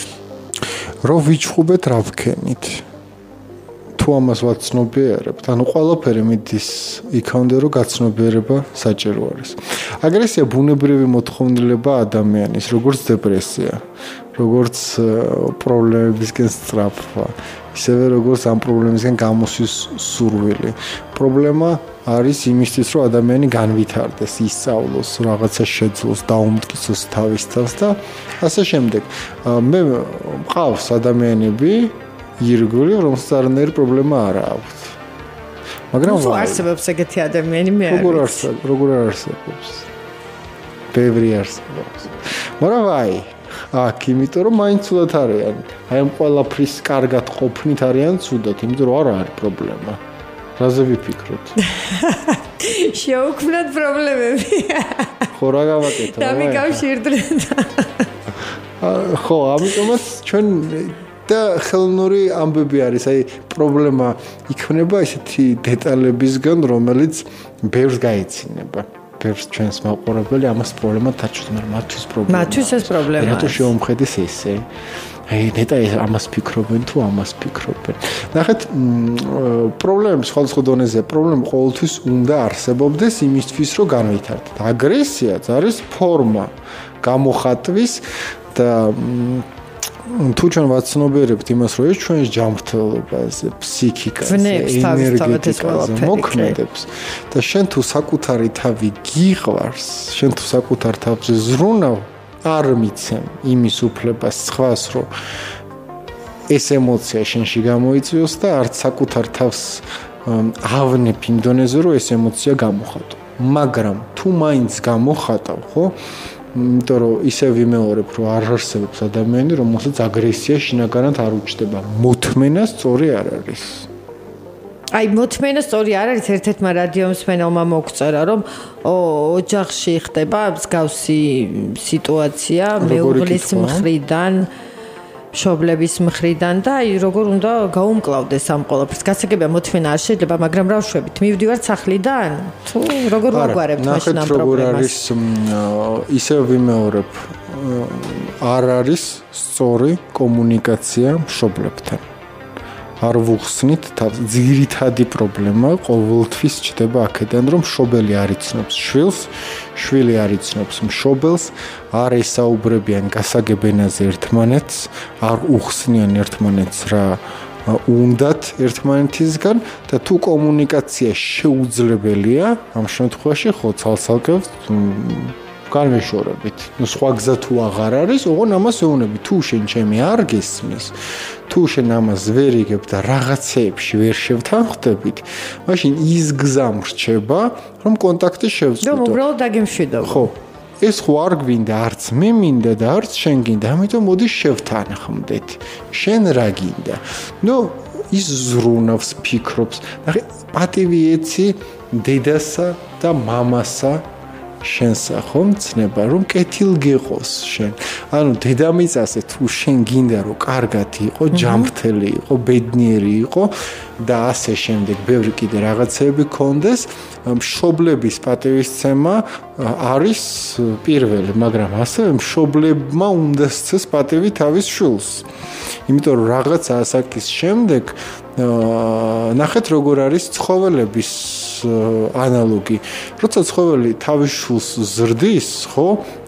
რო ვიჩხუბეთ, რა ვქენით? თუ ამას ვაცნობიერებთ, ანუ ყველაფერი მიდის იქამდე, რომ გაცნობიერება საჭირო არის. აგრესია ბუნებრივი მოთხოვნილება ადამიანის, როგორც დეპრესია, როგორც პრობლემებისკენ სწრაფვა, ისევე როგორც ამ პრობლემისგან გამოსვის სურვილი. პრობლემა არის იმისთვის, რომ ადამიანი განვითარდეს, ისწავლოს, რაღაცა შეძლოს, დაუმტკიცოს თავის თავს და ასე შემდეგ. მე მყავს ადამიანები ირგვლივ, რომელსაც არანაირი პრობლემა არ აქვს. მაგრამ თუ არსებობს ეგეთი ადამიანი, მე არ როგორ არსებობს, როგორ არსებობს? ბევრი არსებობს. მაგრამ აი, აქ იმიტომ რომ მაინც ცუდად არიან. აი ამ ყველაფრის კარგად ყოფნით არიან ცუდად, იმიტომ რომ არ არის პრობლემა. რაზე ვიფიქროთ? შეუქმნათ პრობლემები. ხო, რა გავაკეთო? და მიკავშირდეთ. ხო, ამიტომაც ჩვენ და ხელოვნური ამბები არის, აი პრობლემა იქნება ესეთი დეტალებისგან, რომელიც ბევრს გაეცინება. ბევრს ჩვენს მაყურებელი ამას პრობლემა დაჩვენს, მაგრამ მათთვის პრობლემა. მათთვის ეს პრობლემაა. რატო შეუმხედეს ესე? აი ნეტა ამას ფიქრობენ თუ ამას ფიქრობენ. ნახეთ, პრობლემები სხვადასხვა დონეზეა. პრობლემა ყოველთვის უნდა არსებობდეს იმისთვის, რომ განვითარდეთ. აგრესიაც არის ფორმა გამოხატვის და თუ ჩვენ ვაცნობიერებთ იმას, რომ ეს ჩვენს ჯანმრთელობაზე, ფსიქიკაზე, ენერგეტიკაზე მოქმედებს და შენ თუ საკუთარი თავი გიყვარს, შენ თუ საკუთარ თავზე ზრუნავ, არ მიცემ იმის უფლებას სხვას, რომ ეს ემოცია შენში გამოიწვიოს და არც საკუთარ თავს ავნებ იმ დონეზე, რომ ეს ემოცია გამოხატო. მაგრამ თუ მაინც გამოხატავ, ხო? იმიტომ რომ ისე ვიმეორებ, რომ არ არსებობს ადამიანი, რომელსაც აგრესია შინაგანად არ უჩნდება. მოთმენა სწორი არ არის. აი, მოთმენა სწორი არ არის, ერთ-ერთმა რადიომსმენელმა მოგწერა, რომ ოჯახში ხდება მსგავსი სიტუაცია, მეუღლის მხრიდან, მშობლების მხრიდან და აი, როგორ უნდა გაუმკლავდეს ამ ყველაფერს. გასაგებია მოთმენა არ შეიძლება, მაგრამ რა ვშვებით? მივდივართ სახლიდან? თუ როგორ ვაგვარებთ მაშინ ამ პრობლემას? ნახეთ, როგორ არის, ისე ვიმეორებ, არ არის სწორი კომუნიკაცია მშობლებთან. არ ვუხსნით თავს, ძირითადი პრობლემა ყოველთვის ჩდება აქედან, რომ მშობელი არ იცნობს შვილს, შვილი არ იცნობს მშობელს, არ ესაუბრებიან გასაგებ ენაზე ერთმანეთს, არ უხსნიან ერთმანეთს რა უნდათ ერთმანეთისგან და თუ კომუნიკაცია შეუძლებელია, ამ შემთხვევაში ხო ცალ-ცალკე განვეშორებით. ნუ სხვა გზა თუ აღარ არის, ოღონ ამას ეუბნები, თუ შენ ჩემი არ გესმის, თუ შენ ამას ვერ იგებ და რაღაცეებში ვერ შევთანხმდებით, მაშინ ის გზა მრჩება, რომ კონტაქტი შევწყვიტო. რომ უბრალოდ დაგემშვიდობ. ხო. ეს ხო არ გვინდა, არც მე მინდა და არც შენ გინდა, ამიტომ მოდი შევთანხმდეთ. შენ რა გინდა? ნუ ის ზრუნავს, ფიქრობს. ნახე, პატივი ეცი დედასა და მამასა შენსა ხომ ცნება რომ კეთილ გეყოს შენ. ანუ დედამიწაზე თუ შენ გინდა რომ კარგად იყო, ჯანმრთელი იყო, ბედნიერი იყო და ასე შემდეგ ბევრი კიდე რაღაცეები ქონდეს, მშობლების პატივისცემა არის პირველი, მაგრამ ასევე მშობლებმა უნდა სცეს პატივი თავის შვილს. იმიტომ რომ რაღაც ასაკის შემდეგ ნახეთ როგორ არის ცხოველების ანალოგი. როცა ცხოველი თავის შვილს ზრდის, ხო?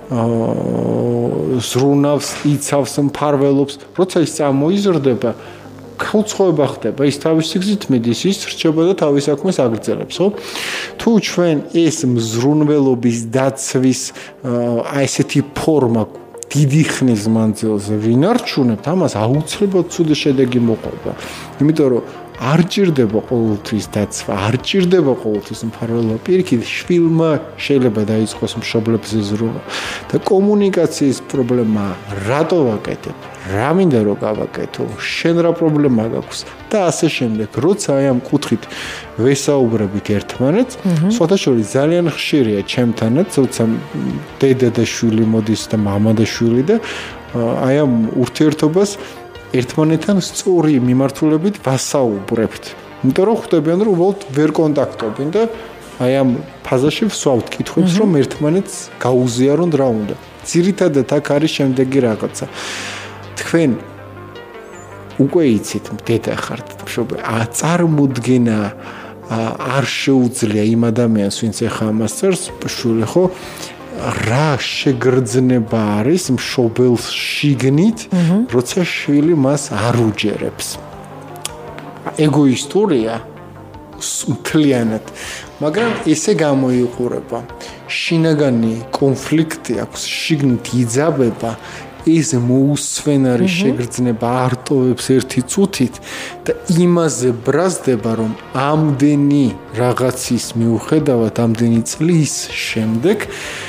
ზრუნავს, იცავს, მფარველობს, როცა ის წამოიზრდება, გაუცხოება ხდება, ის თავის სიგრძით მიდის, ის რჩება და თავის საქმეს აგრძელებს, ხო? თუ ჩვენ ეს მზრუნველობის დაცვის აი ესეთი ფორმა დიდი ხნის მანძილზე ვინარჩუნებთ, ამას აუცილებლად ცუდი შედეგი მოყვება. იმიტომ რომ არ ჭირდება ყოველთვის დაცვა, არ ჭირდება ყოველთვის მფარველობა. პირიქით, შვილმა შეიძლება დაიწყოს მშობლებზე ზრუნვა და კომუნიკაციის პრობლემა რატო ვაკეთებ? რა მინდა რომ გავაკეთო? შენ რა პრობლემა გაქვს? და ასე შემდეგ. როცა აი ამ კუთხით ვესაუბრებით ერთმანეთს, სხვათა შორის ძალიან ხშირია ჩემთანაც, როცა დედა და შვილი მოდის და მამა და შვილი და აი ამ ურთიერთობას ერთმანეთთან სწორი მიმართულებით ვასაუბრებთ. იმიტომ რომ ხვდებიან რომ უბრალოდ ვერ კონტაქტობენ და აი ამ ფაზაში ვსვავთ კითხვებს, რომ ერთმანეთს გაუზიარონ რა უნდა. ძირითადად აქ არის შემდეგი რაღაცა. თქვენ უკვე იცით, დედა ხართ, მშობელი, წარმოდგენა არ შეუძლია იმ ადამიანს, ვინც ახლა ამას წერს, შვილი ხო? რა შეგრძნება არის მშობელს შიგნით, როცა შვილი მას არ უჯერებს. ეგოისტურია მთლიანად, მაგრამ ესე გამოიყურება. შინაგანი კონფლიქტი აქვს, შიგნით იძაბება, ეს მოუსვენარი შეგრძნება არტოვებს ერთი წუთით და იმაზე ბრაზდება, რომ ამდენი რაღაცის მიუხედავად, ამდენი წლის შემდეგ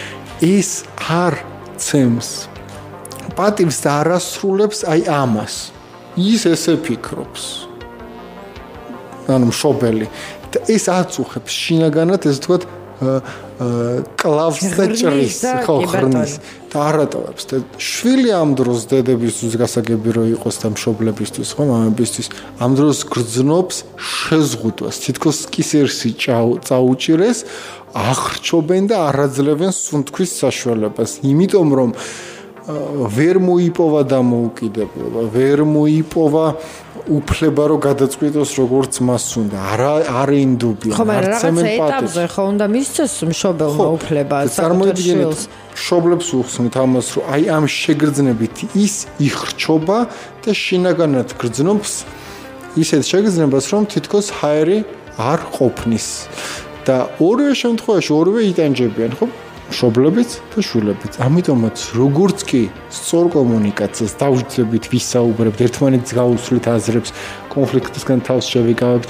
ეს არ ცემს პატივს და არ ასრულებს აი ამას. ის ესე ფიქრობს. ანუ მშობელი და ეს აწუხებს შინაგანად ეს თქვათ კლავს და ჭრის ხო ხრნის და არატოვებს და შვილი ამ დროს დედებისთვის გასაგები რო იყოს და მშობლებისთვის ხო მამებისთვის ამ დროს გრძნობს შეზღუდვას თითქოს კისერსი წაუჭირეს ახრჩობენ და არაძლევენ სუნთქვის საშუალებას იმიტომ რომ ვერ მოიპოვა დამოუკიდებლობა ვერ მოიპოვა უფლება რომ გადაწყვიტოს როგორც მას უნდა არა არ ინდუბია ხო მაგრამ რაღაცა ეტაპზე ხო უნდა მისცეს მშობელმა უფლება წარმოიდგინეთ მშობლებს უხსნით ამას რომ აი ამ შეგრძნებით ის იხრჩობა და შინაგანად გრძნობს ისეთ შეგრძნებას რომ თითქოს ჰაერი არ ყოფნის და ორივე შემთხვევაში ორივე იტანჯებიან ხო მშობლებიც და შვილებიც. ამიტომაც როგორც კი სწორ კომუნიკაციას დავუძებით ვისაუბრებთ, ერთმანეთს გაუსვლით აზრებს, კონფლიქტისგან თავს შევიკავებთ,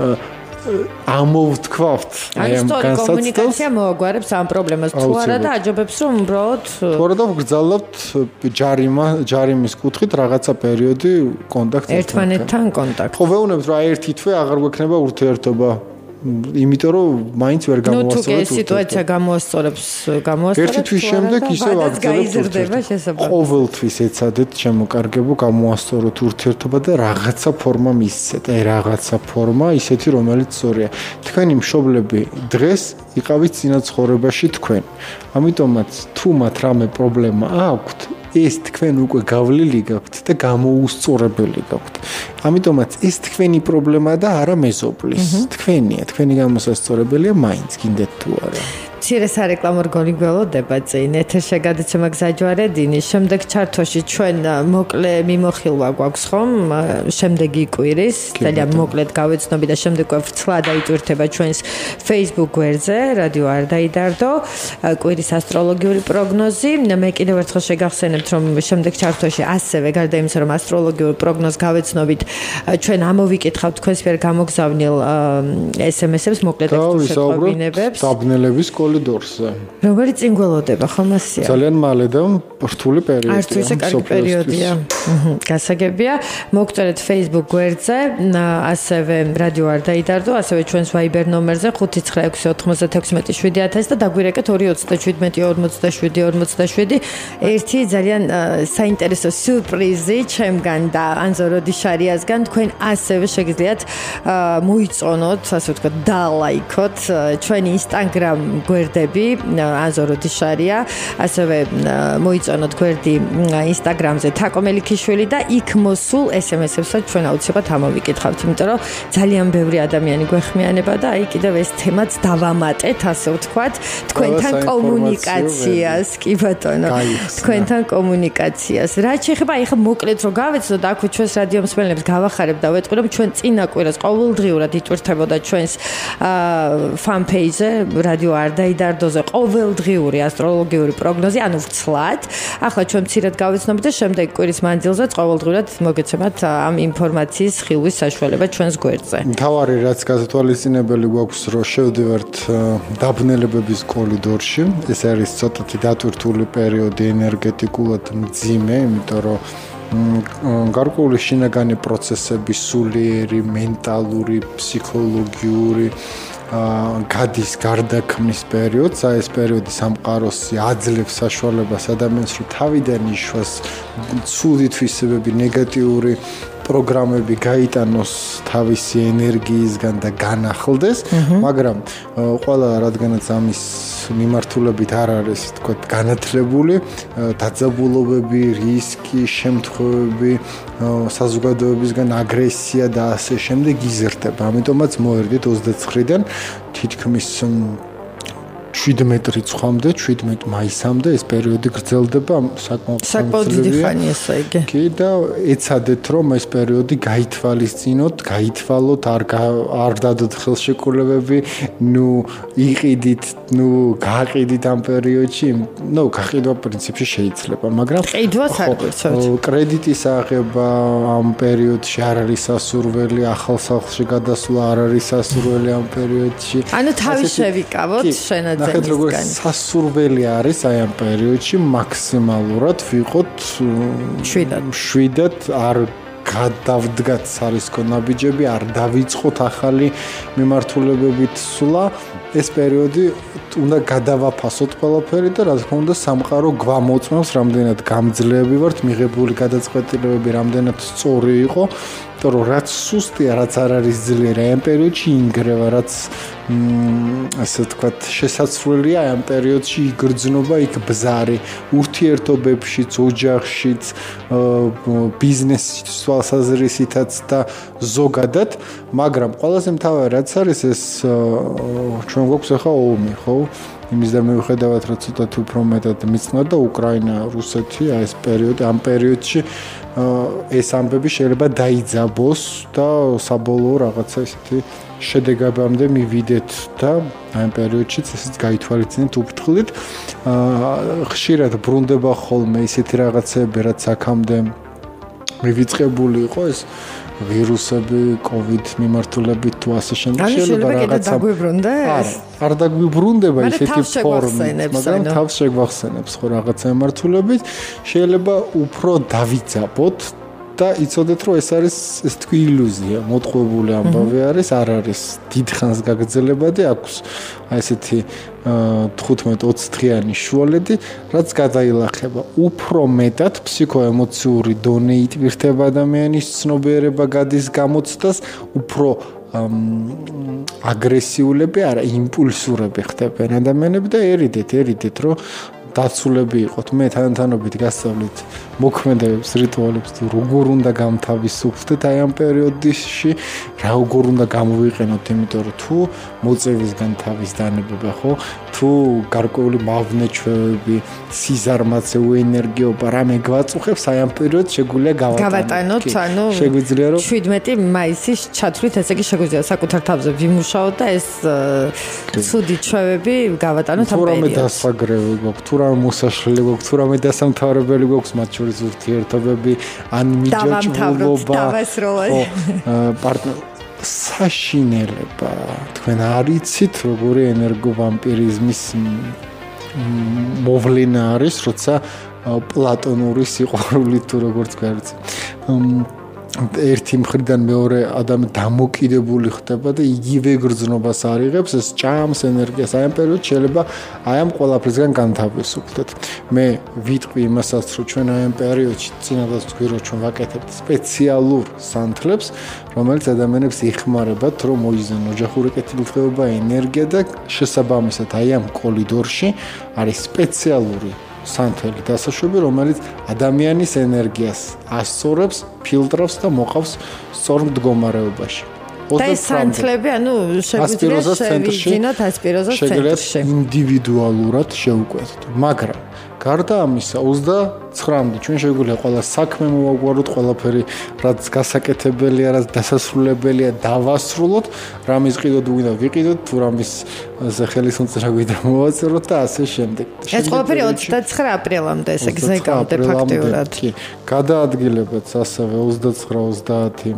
ამოვთქვავთ აი ამ განსაცდელს. კომუნიკაცია მოაგვარებს ამ პრობლემას. თუ არა და აჯობებს რომ უბრალოდ თუ არა და ვგრძალებთ ჯარიმა, ჯარიმის კუთხით რაღაცა პერიოდი კონტაქტი ერთმანეთთან კონტაქტი. ხო ვეუბნებთ რომ აი ერთი თვე აღარ გვექნება ურთიერთობა. იმიტომ რომ მაინც ვერ გამოასწორებს. ნუ თუ ეს სიტუაცია გამოასწორებს, გამოასწორებს. ერთი თვის შემდეგ ისევ აგრძელებთ. ყოველთვის ეცადეთ შემოკარგებო გამოასწოროთ ურთიერთობა და რაღაცა ფორმა მისცეთ. აი რაღაცა ფორმა ისეთი რომელიც სწორია. თქვენი მშობლები დღეს იყავით წინაცხოვრებაში თქვენ. ამიტომაც თუ მათ რამე პრობლემა აქვთ ეს თქვენ უკვე გავლილი გაქვთ და გამოუსწორებელი გაქვთ. ამიტომაც ეს თქვენი პრობლემა და არა მეზობლის. თქვენია, თქვენი გამოსასწორებელია მაინც გინდათ თუ არა. მცირე სარეკლამო რგოლი გველოდება წინ ეთერში გადაცემა გზაჯვარედინი შემდეგ ჩართოში ჩვენ მოკლე მიმოხილვა გვაქვს ხომ შემდეგი კვირის ძალიან მოკლედ გავეცნობი და შემდეგ ვფრთხლად დაიტვირთება ჩვენს Facebook გვერდზე რადიო არ დაიდარდო კვირის ასტროლოგიური პროგნოზი მე კიდევ ერთხელ შეგახსენებთ რომ შემდეგ ჩართოში ასევე გარდა იმისა რომ ასტროლოგიურ პროგნოზს გავეცნობით ჩვენ ამოვიკითხავთ თქვენს მიერ გამოგზავნილ ეს ემ ეს-ებს მოკლე ტექსტურ შეტყობინებებს დაბნელების კორიდორზე. როგორი წინ გველოდება ხომ ასია? ძალიან მალე და რთული პერიოდია. არც ისე კარგი პერიოდია. აჰა, გასაგებია. მოგწერეთ Facebook გვერდზე, ასევე რადიო არ დაიდარდო, ასევე ჩვენს Viber ნომერზე ხუთი ცხრა ექვსი ოთხმოცდათექვსმეტი შვიდი ათასი და დაგვირეკეთ ორი ოცდაშვიდმეტი ორმოცდაშვიდი ორმოცდაშვიდი. ერთი ძალიან საინტერესო სიურპრიზი ჩემგან და ანზო როდიშარიასგან თქვენ ასევე შეგიძლიათ მოიწყონოთ, ასე ვთქვათ, დალაიქოთ ჩვენი Instagram გვერდები ანზო როდიშარია, ასევე მოიწონოთ გვერდი Instagram-ზე თაკო მელიქიშვილი და იქ მოსულ ეს ემ ეს-ებსაც ჩვენ აუცილებლად ამოვიკითხავთ, იმიტომ რომ ძალიან ბევრი ადამიანი გვეხმიანება და აი კიდევ ეს თემაც დავამატეთ, ასე ვთქვათ, თქვენთან კომუნიკაციას, კი ბატონო, თქვენთან კომუნიკაციას. რაც შეეხება აი ხა მოკლედ რომ გავეცნოთ, აქ ჩვენს რადიო მსმენელებს გავახარებ და ვეტყვი რომ ჩვენ წინა კვირას ყოველდღიურად იტვირთებოდა ჩვენს fan page-ზე რადიო არ დაიდარდოზე ყოველდღიური ასტროლოგიური პროგნოზი, ანუ ვცლად. ახლა ჩვენ მცირედ გავეცნობით და შემდეგ კვირის მანძილზე ყოველდღურად მოგეცემათ ამ ინფორმაციის ხილვის საშუალება ჩვენს გვერდზე. მთავარი რაც გასათვალისწინებელი გვაქვს, რომ შევდივართ დაბნელებების კორიდორში. ეს არის ცოტათი დატვირთული პერიოდი ენერგეტიკულად მძიმე, იმიტომ რომ გარკვეული შინაგანი პროცესები, სულიერი, მენტალური, ფსიქოლოგიური გადის გარდაქმნის პერიოდს, აი ეს პერიოდი სამყაროს აძლევს საშუალებას ადამიანს, რომ თავიდან იშვას ცუდი თვისებები, ნეგატიური პროგრამები გაიტანოს თავისი ენერგიისგან და განახლდეს, მაგრამ ყველა რადგანაც ამის მიმართულებით არ არის, თქო, განათლებული, დაძაბულობები, რისკი, შემთხვევები, საზოგადოებისგან აგრესია და ასე შემდეგ იზრდება. ამიტომაც მოერდით ოცდაცხრიდან თითქმის შვიდმეტი რიცხვამდე, შვიდმეტი მაისამდე ეს პერიოდი გრძელდება, საკმაოდ დიდი ხანია ესე იგი. კი და ეცადეთ რომ ეს პერიოდი გაითვალისწინოთ, გაითვალოთ, არ არ დადოთ ხელშეკრულებები, ნუ იყიდით, ნუ გაყიდით ამ პერიოდში, ნუ გაყიდვა პრინციპში შეიძლება, მაგრამ ყიდვას არ გვერდით. კრედიტის აღება ამ პერიოდში არ არის სასურველი, ახალ სახლში გადასვლა არ არის სასურველი ამ პერიოდში. ანუ თავი შევიკავოთ შენად ნახეთ როგორ სასურველი არის აი ამ პერიოდში მაქსიმალურად ვიყოთ შვიდად არ გადავდგათ სარისკო ნაბიჯები, არ დავიწყოთ ახალი მიმართულებებით სულა. ეს პერიოდი უნდა გადავაფასოთ ყველაფერი და რა თქმა უნდა სამყარო გვამოწმებს, რამდენად გამძლეები ვართ, მიღებული გადაწყვეტილებები რამდენად სწორი იყო, იმიტომ რომ რაც სუსტია, რაც არ არის ძლიერი, აი ამ პერიოდში ინგრევა, რაც ასე ვთქვათ, შესაძლებელია აი ამ პერიოდში იგრძნობა იქ ბზარი, ურთიერთობებშიც, ოჯახშიც, ბიზნესის თვალსაზრისითაც და ზოგადად, მაგრამ ყველაზე მთავარი რაც არის ეს ჩვენ გვაქვს ახლა ომი, ხო? იმის და მიუხედავად რომ ცოტათი უფრო მეტად მიწნოდა უკრაინა, რუსეთი, აი ეს პერიოდი, ამ პერიოდში ეს ამბები შეიძლება დაიძაბოს და საბოლოო რაღაცა ისეთი შედეგებამდე მივიდეთ და აი ამ პერიოდშიც ესეც გაითვალისწინეთ უფრთხილით. ხშირად ბრუნდება ხოლმე ისეთი რაღაცები, რაც აქამდე მივიწყებული იყო ეს ვირუსები, COVID მიმართულებით თუ ასე შემდეგ შეიძლება რაღაცა დაგვიბრუნდეს? არ დაგვიბრუნდება ისეთი ფორმით, მაგრამ თავს შეგვახსენებს ხო რაღაცა მიმართულებით, შეიძლება უფრო დავიძაბოთ და იცოდეთ რომ ეს არის ეს თქვი ილუზია, მოტყუებული ამბავი არის, არ არის დიდხანს გაგრძელებადი, აქვს აი ესეთი თხუთმეტ ოცი დღიანი შუალედი, რაც გადაილახება. უფრო მეტად ფსიქოემოციური დონე იტვირთება ადამიანის ცნობიერება გადის გამოცდას, უფრო აგრესიულები, არა, იმპულსურები ხდებიან ადამიანები და ერიდეთ, ერიდეთ, რომ დაცულები იყოთ. მე თანათანობით გასწავლით მოქმედებებს, რიტუალებს თუ როგორ უნდა გამთავისუფლდეთ აი ამ პერიოდში, რა როგორ უნდა გამოვიყენოთ, იმიტომ რომ თუ მოწევისგან თავის დანებება, ხო? თუ გარკვეული მავნეჩვევები, სიზარმაცე, უენერგიობა რამე გვაწუხებს, აი ამ პერიოდს შეგვიძლია გავატანოთ, ანუ შეგვიძლია რომ შვიდმეტი მაისის ჩათვლით, ესე იგი შეგვიძლია საკუთარ თავზე ვიმუშაოთ და ეს ცუდი ჩვევები გავატანოთ ამ პერიოდში. თუ რამე დასაგრევი გვაქვს, თუ რამე მოსაშლელი გვაქვს, თუ რამე დასამთავრებელი გვაქვს, მათ შორის ურთიერთობები, ან მიჯაჭვულობა, ხო, პარტნიორი საშინელება, თქვენ არიცით როგორი ენერგოვამპირიზმის მოვლენა არის, როცა პლატონური სიყვარული თუ როგორც გვერდზე. ერთი მხრიდან მეორე ადამიანი დამოკიდებული ხდება და იგივე გრძნობას არიღებს, ეს ჭამს ენერგიას. აი ამ პერიოდში შეიძლება აი ამ ყველაფრისგან განთავისუფლდეთ. მე ვიტყვი იმასაც, რომ ჩვენ აი ამ პერიოდში წინადაც თქვი, რომ ჩვენ ვაკეთებთ სპეციალურ სანთლებს, რომელიც ადამიანებს ეხმარებათ, რომ მოიზრდონ ოჯახური კეთილდღეობა, ენერგია და შესაბამისად აი ამ კორიდორში არის სპეციალური სანთელი დასაშვები, რომელიც ადამიანის ენერგიას ასწორებს, ფილტრავს და მოყავს სწორ მდგომარეობაში. და ეს სანთლები, ანუ შეგვიძლია შევიძინოთ ასპიროზას ცენტრში. ინდივიდუალურად შევუკვეთოთ. მაგრამ გარდა ამისა, ოცდაცხრამდე ჩვენ შეგვიძლია ყველა საქმე მოვაგვაროთ, ყველაფერი რაც გასაკეთებელია, რაც დასასრულებელია, დავასრულოთ, რამის ყიდოთ უნდა ვიყიდოთ, თუ რამის ხელისმოწერა გვინდა მოვაწეროთ და ასე შემდეგ. ეს ყველაფერი ოცდაცხრა აპრილამდე, ესე იგი ზეგავდე ფაქტიურად. კი, გადაადგილებაც ასევე ოცდაცხრა ოცდაათი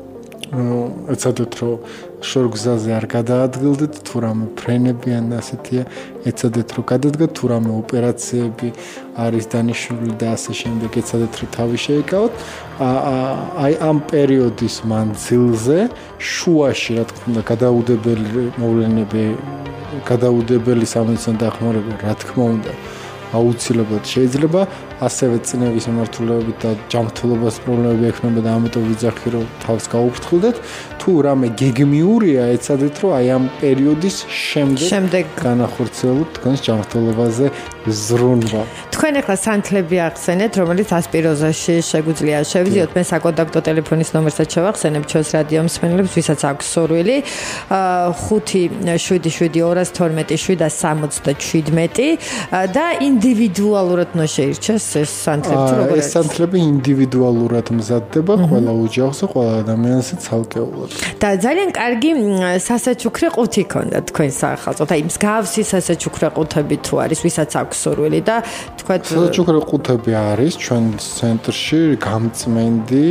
ეცადეთ რომ შორგზაზე არ გადაადგილდეთ, თუ რამე ფრენები ან ასეთია, ეცადეთ რომ გადადგათ, თუ რამე ოპერაციები არის დანიშნული და ასე შემდეგ, ეცადეთ რომ თავი შეიკავოთ. აი ამ პერიოდის მანძილზე შუაში, რა თქმა უნდა, გადაუდებელი მოვლენები, გადაუდებელი სამედიცინო დახმარება, რა თქმა უნდა, აუცილებლად შეიძლება, ასევე წინების მიმართულებებით და ჯანმრთელობის პრობლემები ექნება და ამიტომ ვიძახი რომ თავს გაუფრთხილდეთ. თუ რამე გეგმიურია, ეცადეთ რომ აი ამ პერიოდის შემდეგ შემდეგ განახორციელოთ თქვენს ჯანმრთელობაზე ზრუნვა. თქვენ ახლა სანთლები ახსენეთ, რომელიც ასპიროზაში შეგვიძლია შევიდიოთ. მე საკონტაქტო ტელეფონის ნომერსაც შევახსენებ ჩვენს რადიო მსმენელებს, ვისაც აქვს სურვილი. ხუთი შვიდი შვიდი ორას თორმეტი შვიდას სამოცდაშვიდმეტი და ინდივიდუალურად ნო შეირჩეს ეს სანთლები თუ როგორ არის? ეს სანთლები ინდივიდუალურად მზადდება ყველა ოჯახზე, ყველა ადამიანზე ცალკეულად. და ძალიან კარგი სასაჩუქრე ყუთი ქონდა თქვენ სახალხოდ. აი მსგავსი სასაჩუქრე ყუთები თუ არის, ვისაც აქვს სურვილი და თქვა სასაჩუქრე ყუთები არის ჩვენ ცენტრში გამწმენდი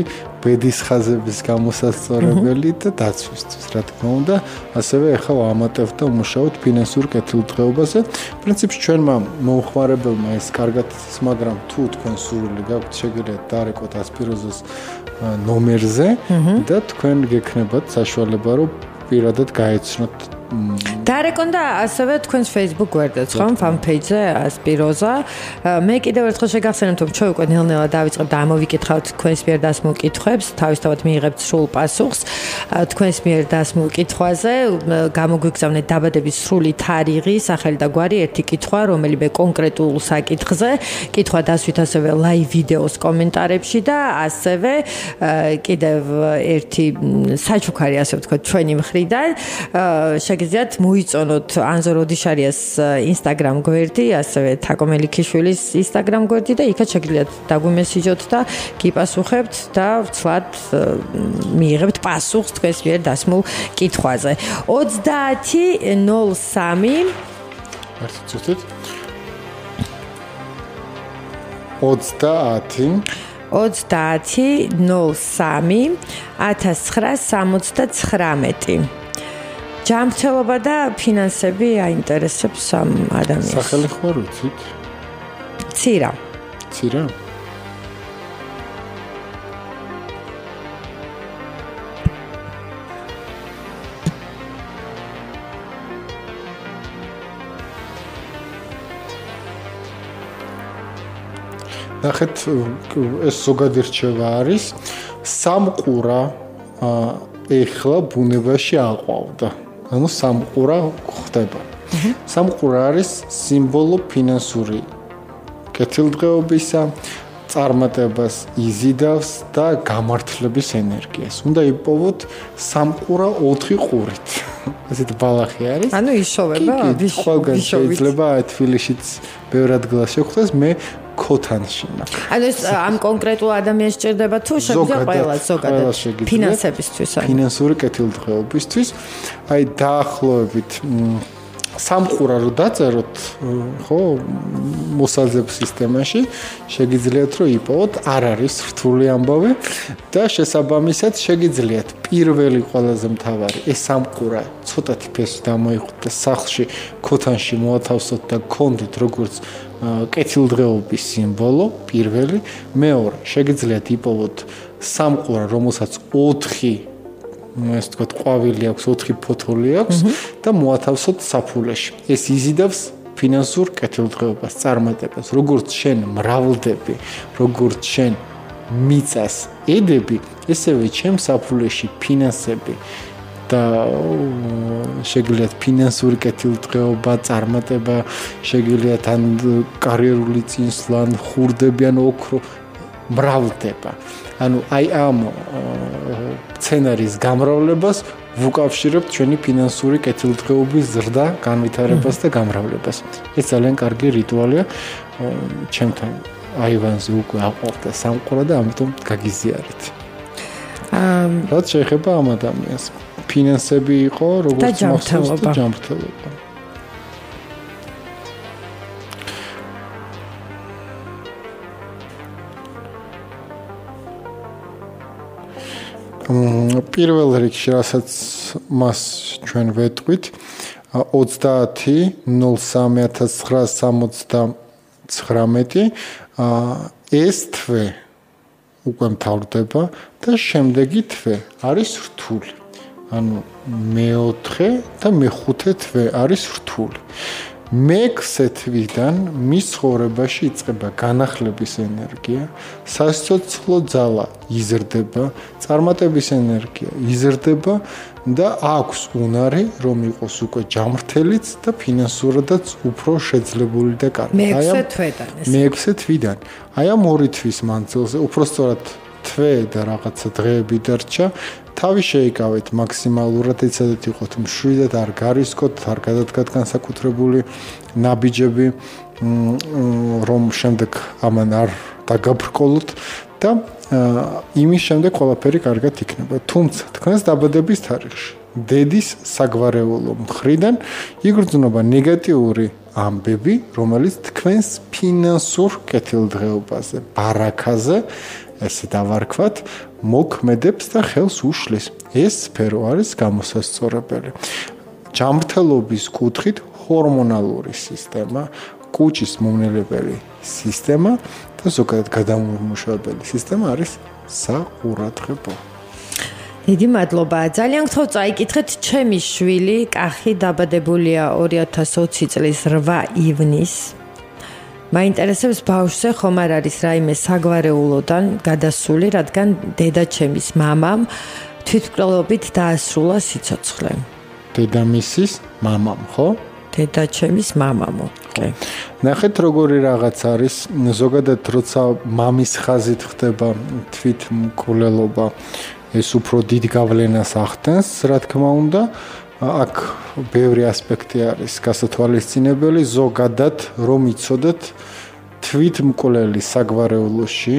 ბედის ხაზების გამოსასწორებელი და დაცვისთვის, რა თქმა უნდა, ასევე ახლა ვამატებთ და ვმუშაობთ ფინანსურ კეთილდღეობაზე. პრინციპში ჩვენმა მომხმარებელმა ეს კარგად იცის, მაგრამ თუ თქვენ სურვილი გაქვთ, შეგიძლიათ დაარეკოთ ასპიროზის ნომერზე და თქვენ გექნებათ საშუალება, რომ პირადად გაეცნოთ დარეკონ და ასევე თქვენს Facebook გვერდზე, ხო, fan page-ზე ასპიროზა. მე კიდევ ერთხელ შეგახსენებთ, რომ ჩვენ უკვე ნელ-ნელა დავიწყებთ და ამოვიკითხავთ თქვენს მიერ დასმულ კითხვებს, თავისთავად მიიღებთ სრულ პასუხს თქვენს მიერ დასმულ კითხვაზე. გამოგვიგზავნეთ დაბადების სრული თარიღი, სახელი და გვარი, ერთი კითხვა, რომელიმე კონკრეტულ საკითხზე. კითხვა დასვით ასევე live ვიდეოს კომენტარებში და ასევე კიდევ ერთი საჩუქარი, ასე ვთქვათ, ჩვენი მხრიდან. შეგიძლიათ მოიწონოთ ანზო როდიშარიას Instagram გვერდი, ასევე თაკო მელიქიშვილის Instagram გვერდი და იქაც შეგიძლიათ დაგვიმესიჯოთ და გიპასუხებთ და ვცლად მიიღებთ პასუხს თქვენს მიერ დასმულ კითხვაზე. ოცდაათი ნოლ სამი ერთი წუთით ოცდაათი ოცდაათი ნოლ სამი ათას ცხრაასა სამოცდათხრამეტი ჯანმრთელობა და ფინანსები აინტერესებს ამ ადამიანს. სახელი ხوار ვიცით? ცირა. ცირა? ნახეთ, ეს ზოგადი რჩევა არის. სამყურა ეხლა ბუნებაში აყვავდა. ანუ სამყურა ხდება. სამყურა არის სიმბოლო ფინანსური კეთილდღეობისა, წარმატებას იზიდავს და გამართლების ენერგიას. უნდა იპოვოთ სამყურა ოთხი ყურით. ესეთ ბალახი არის. ანუ იშოვება, ვიშოვება. შეიძლება თბილისშიც ბევრ ადგილას შეხვდეს, მე ქოთანში მაქვს. ანუ ეს ამ კონკრეტულ ადამიანს სჭირდება თუ შეგვიძლია ყველა ზოგადად ფინანსებისთვის, ფინანსური კეთილდღეობისთვის. აი დაახლოებით სამყურა რო დაწეროთ, ხო, მოსაზრებ სისტემაში, შეგიძლიათ რომ იპოვოთ, არ არის რთული ამბავი და შესაბამისად შეგიძლიათ პირველი ყველაზე მთავარი ეს სამყურა ცოტათი ფესი დამოიხოთ და სახლში ქოთანში მოათავსოთ და გქონდეთ როგორც კეთილდღეობის სიმბოლო, პირველი, მეორე, შეგიძლიათ იპოვოთ სამყურა, რომელსაც ოთხი ეს თქვა ყვავილი აქვს, ოთხი ფოთოლი აქვს და მოათავსოთ საფულეში. ეს იზიდავს ფინანსურ კეთილდღეობას, წარმატებას, როგორც შენ მრავლდები, როგორც შენ მიწას ედები, ესევე ჩემ საფულეში ფინანსები და შეგიძლიათ ფინანსური კეთილდღეობა, წარმატება, შეგიძლიათ ან კარიერული წინსვლა, ხურდები ან ოქრო მრავლდება. ანუ აი ამ სცენარის გამრავლებას ვუკავშირებთ ჩვენი ფინანსური კეთილდღეობის ზრდა, განვითარებას და გამრავლებას. ეს ძალიან კარგი რიტუალია. ჩემთან აივანზე უკვე აყვავდა სამყურა და ამიტომ გაგიზიარეთ. რაც შეეხება ამ ადამიანს, ფინანსები იყო როგორც მახსოვს და ჯანმრთელობა. პირველ რიგში, რასაც მას ჩვენ ვეტყვით, ოცდაათი ნოლ სამი ათას ცხრაასა სამოცდათხრამეტი ეს თვე უკვე მთავრდება და შემდეგი თვე არის რთული. ანუ მეოთხე და მეხუთე თვე არის რთული. მეექვსე თვიდან მის ცხოვრებაში იწყება განახლების ენერგია, სასიცოცხლო ძალა იზრდება, წარმატების ენერგია იზრდება და აქვს უნარი, რომ იყოს უკვე ჯანმრთელიც და ფინანსურადაც უფრო შეძლებული და კარგი. მეექვსე თვიდან ეს. მეექვსე თვიდან. აი ამ ორი თვის მანძილზე, უпростоრად თვე და რაღაცა დღეები დარჩა. თავი შეიკავეთ მაქსიმალურად, ეცადეთ იყოთ მშვიდად, არ გარისკოთ, არ გადადგათ განსაკუთრებული ნაბიჯები, რომ შემდეგ ამან არ დაგაბრკოლოთ და იმის შემდეგ ყველაფერი კარგად იქნება. თუმცა თქვენს დაბადების თარიღში დედის საგვარეულო მხრიდან იგრძნობა ნეგატიური ამბები, რომელიც თქვენს ფინანსურ კეთილდღეობაზე, ბარაქაზე ესე დავარქვათ, მოქმედებს და ხელს უშლის. ეს სფერო არის გამოსასწორებელი. ჯანმრთელობის კუთხით ჰორმონალური სისტემა, კუჭის მომნელებელი სისტემა და ზოგადად გადამამუშავებელი სისტემა არის საყურადღებო. დიდი მადლობა. ძალიან გთხოვ წაიკითხეთ, ჩემი შვილი კახი დაბადებულია ორი ათას ოცი წლის რვა ივნისს. მაინტერესებს ბავშვზე ხომ არ არის რაიმე საგვარეულოდან გადასული, რადგან დედაჩემის მამამ თვითმკვლელობით დაასრულა სიცოცხლე. დედამისის მამამ, ხო? დედაჩემის მამამო. ნახეთ როგორი რაღაც არის, ზოგადად როცა მამის ხაზით ხდება თვითმკვლელობა, ეს უფრო დიდ გავლენას ახდენს, რა თქმა უნდა, აქ ბევრი ასპექტი არის გასათვალისწინებელი, ზოგადად რომ იცოდეთ თვითმკვლელი საგვარეულოში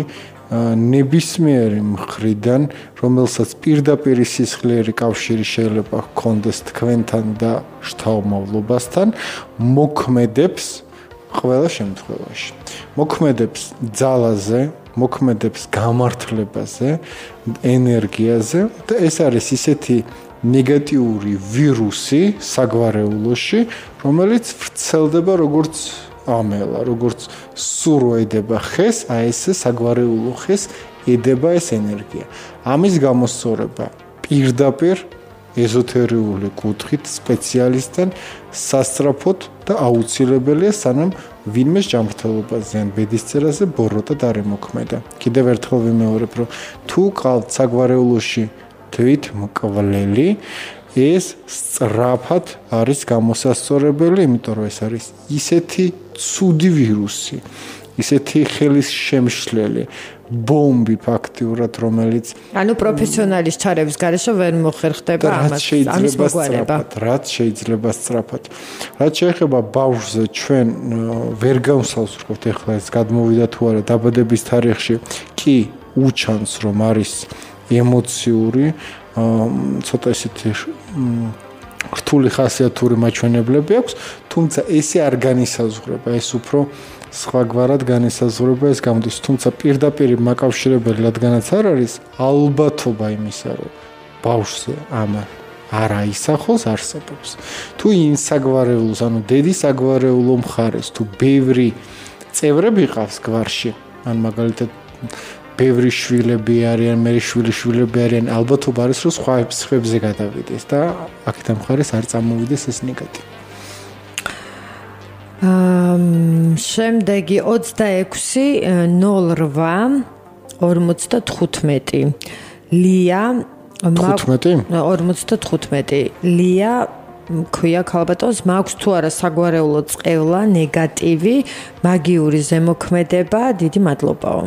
ნებისმიერი მხრიდან, რომელსაც პირდაპირ სისხლიერი კავშირი შეიძლება ჰქონდეს თქვენთან და შთამომავლობასთან, მოქმედებს ყველა შემთხვევაში. მოქმედებს ძალაზე, მოქმედებს გამართლებაზე, ენერგიაზე და ეს არის ისეთი ნეგატიური ვირუსი საგვარეულოში, რომელიც ვრცელდება როგორც ამელა, როგორც სურო ედება ხეს, აი ეს საგვარეულო ხეს ედება ეს ენერგია. ამის გამოსწორება პირდაპირ ეზოთერიული კუთხით სპეციალისტთან სასწრაფოდ და აუცილებელია, სანამ ვინმეს ჯანმრთელობაზე ან ბედისწერაზე ბოროტად არ ემოქმედა. კიდევ ერთხელ ვიმეორებ, რომ თუ ყავთ საგვარეულოში თვითმკვლელი, ეს სწრაფად არის გამოსასწორებელი, იმიტომ რომ ეს არის ისეთი ცუდი ვირუსი, ისეთი ხელის შემშლელი ბომბი ფაქტიურად, რომელიც ანუ პროფესიონალის ჩარების გარეშე ვერ მოხერხდება ამას, ამის მოგვარება. რაც შეიძლება სწრაფად. რაც შეეხება ბავშვზე, ჩვენ ვერ გავსაუბრობთ ახლა ეს გადმოვიდა თუ არა დაბადების თარიღში, კი უჩანს რომ არის ემოციური, ცოტა ისეთი რთული ხასიათური მაჩვენებლები აქვს, თუმცა ესე არ განისაზღვრება, ეს უფრო სხვაგვარად განისაზღვრება ეს გამოდის, თუმცა პირდაპირ მაკავშირებელი რადგანაც არ არის, ალბათობა იმისა, რომ ბავშვზე ამან არ აისახოს, არსებობს. თუ იმ საგვარეულოს, ანუ დედის საგვარეულო მხარეს, თუ ბევრი წევრები ყავს გვარში, ან მაგალითად ბევრი შვილები არიან, მე შვილი შვილები არიან, ალბათობა არის, რომ სხვა სხვებზე გადავიდეს და აქედან მხარეს არ წამოვიდეს ეს ნეგატივი. შემდეგი ოცდაექვსი ნულ რვა ორმოცდათხუთმეტი ლია ორმოცდათხუთმეტი ლია ქვია ქალბატონს, მაქვს თუ არა საგვარეულო წყევლა ნეგატივი მაგიური ზემოქმედება, დიდი მადლობაო.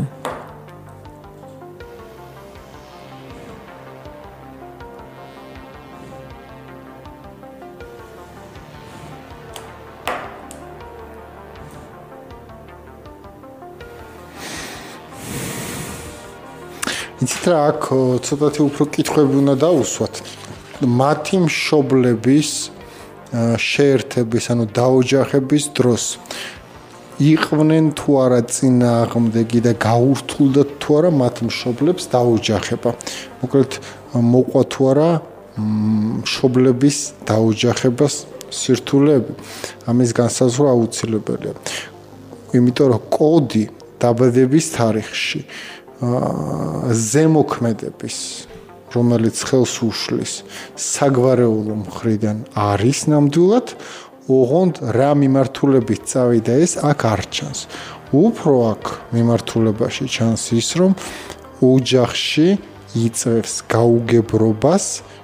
იცით რა, აქ ცოტათი უფრო კითხვები უნდა დავუსვათ. მათი მშობლების შეერთების, ანუ დაოჯახების დროს იყვნენ თუ არა წინააღმდეგი და გაურთულდათ თუ არა მათ მშობლებს დაოჯახება. მოკლედ მოყვა თუ არა მშობლების დაოჯახებას სირთულეები. ამის განსაზღვრა აუცილებელია. იმიტომ რომ კოდი დაბადების თარიღში ზემოქმედების, რომელიც ხელს უშლის საგვარეულო მხრიდან არის ნამდვილად, ოღონდ რა მიმართულებით წავიდა ეს აქ არ ჩანს. უფრო აქ მიმართულებაში ჩანს ის, რომ ოჯახში იწევს გაუგებრობას,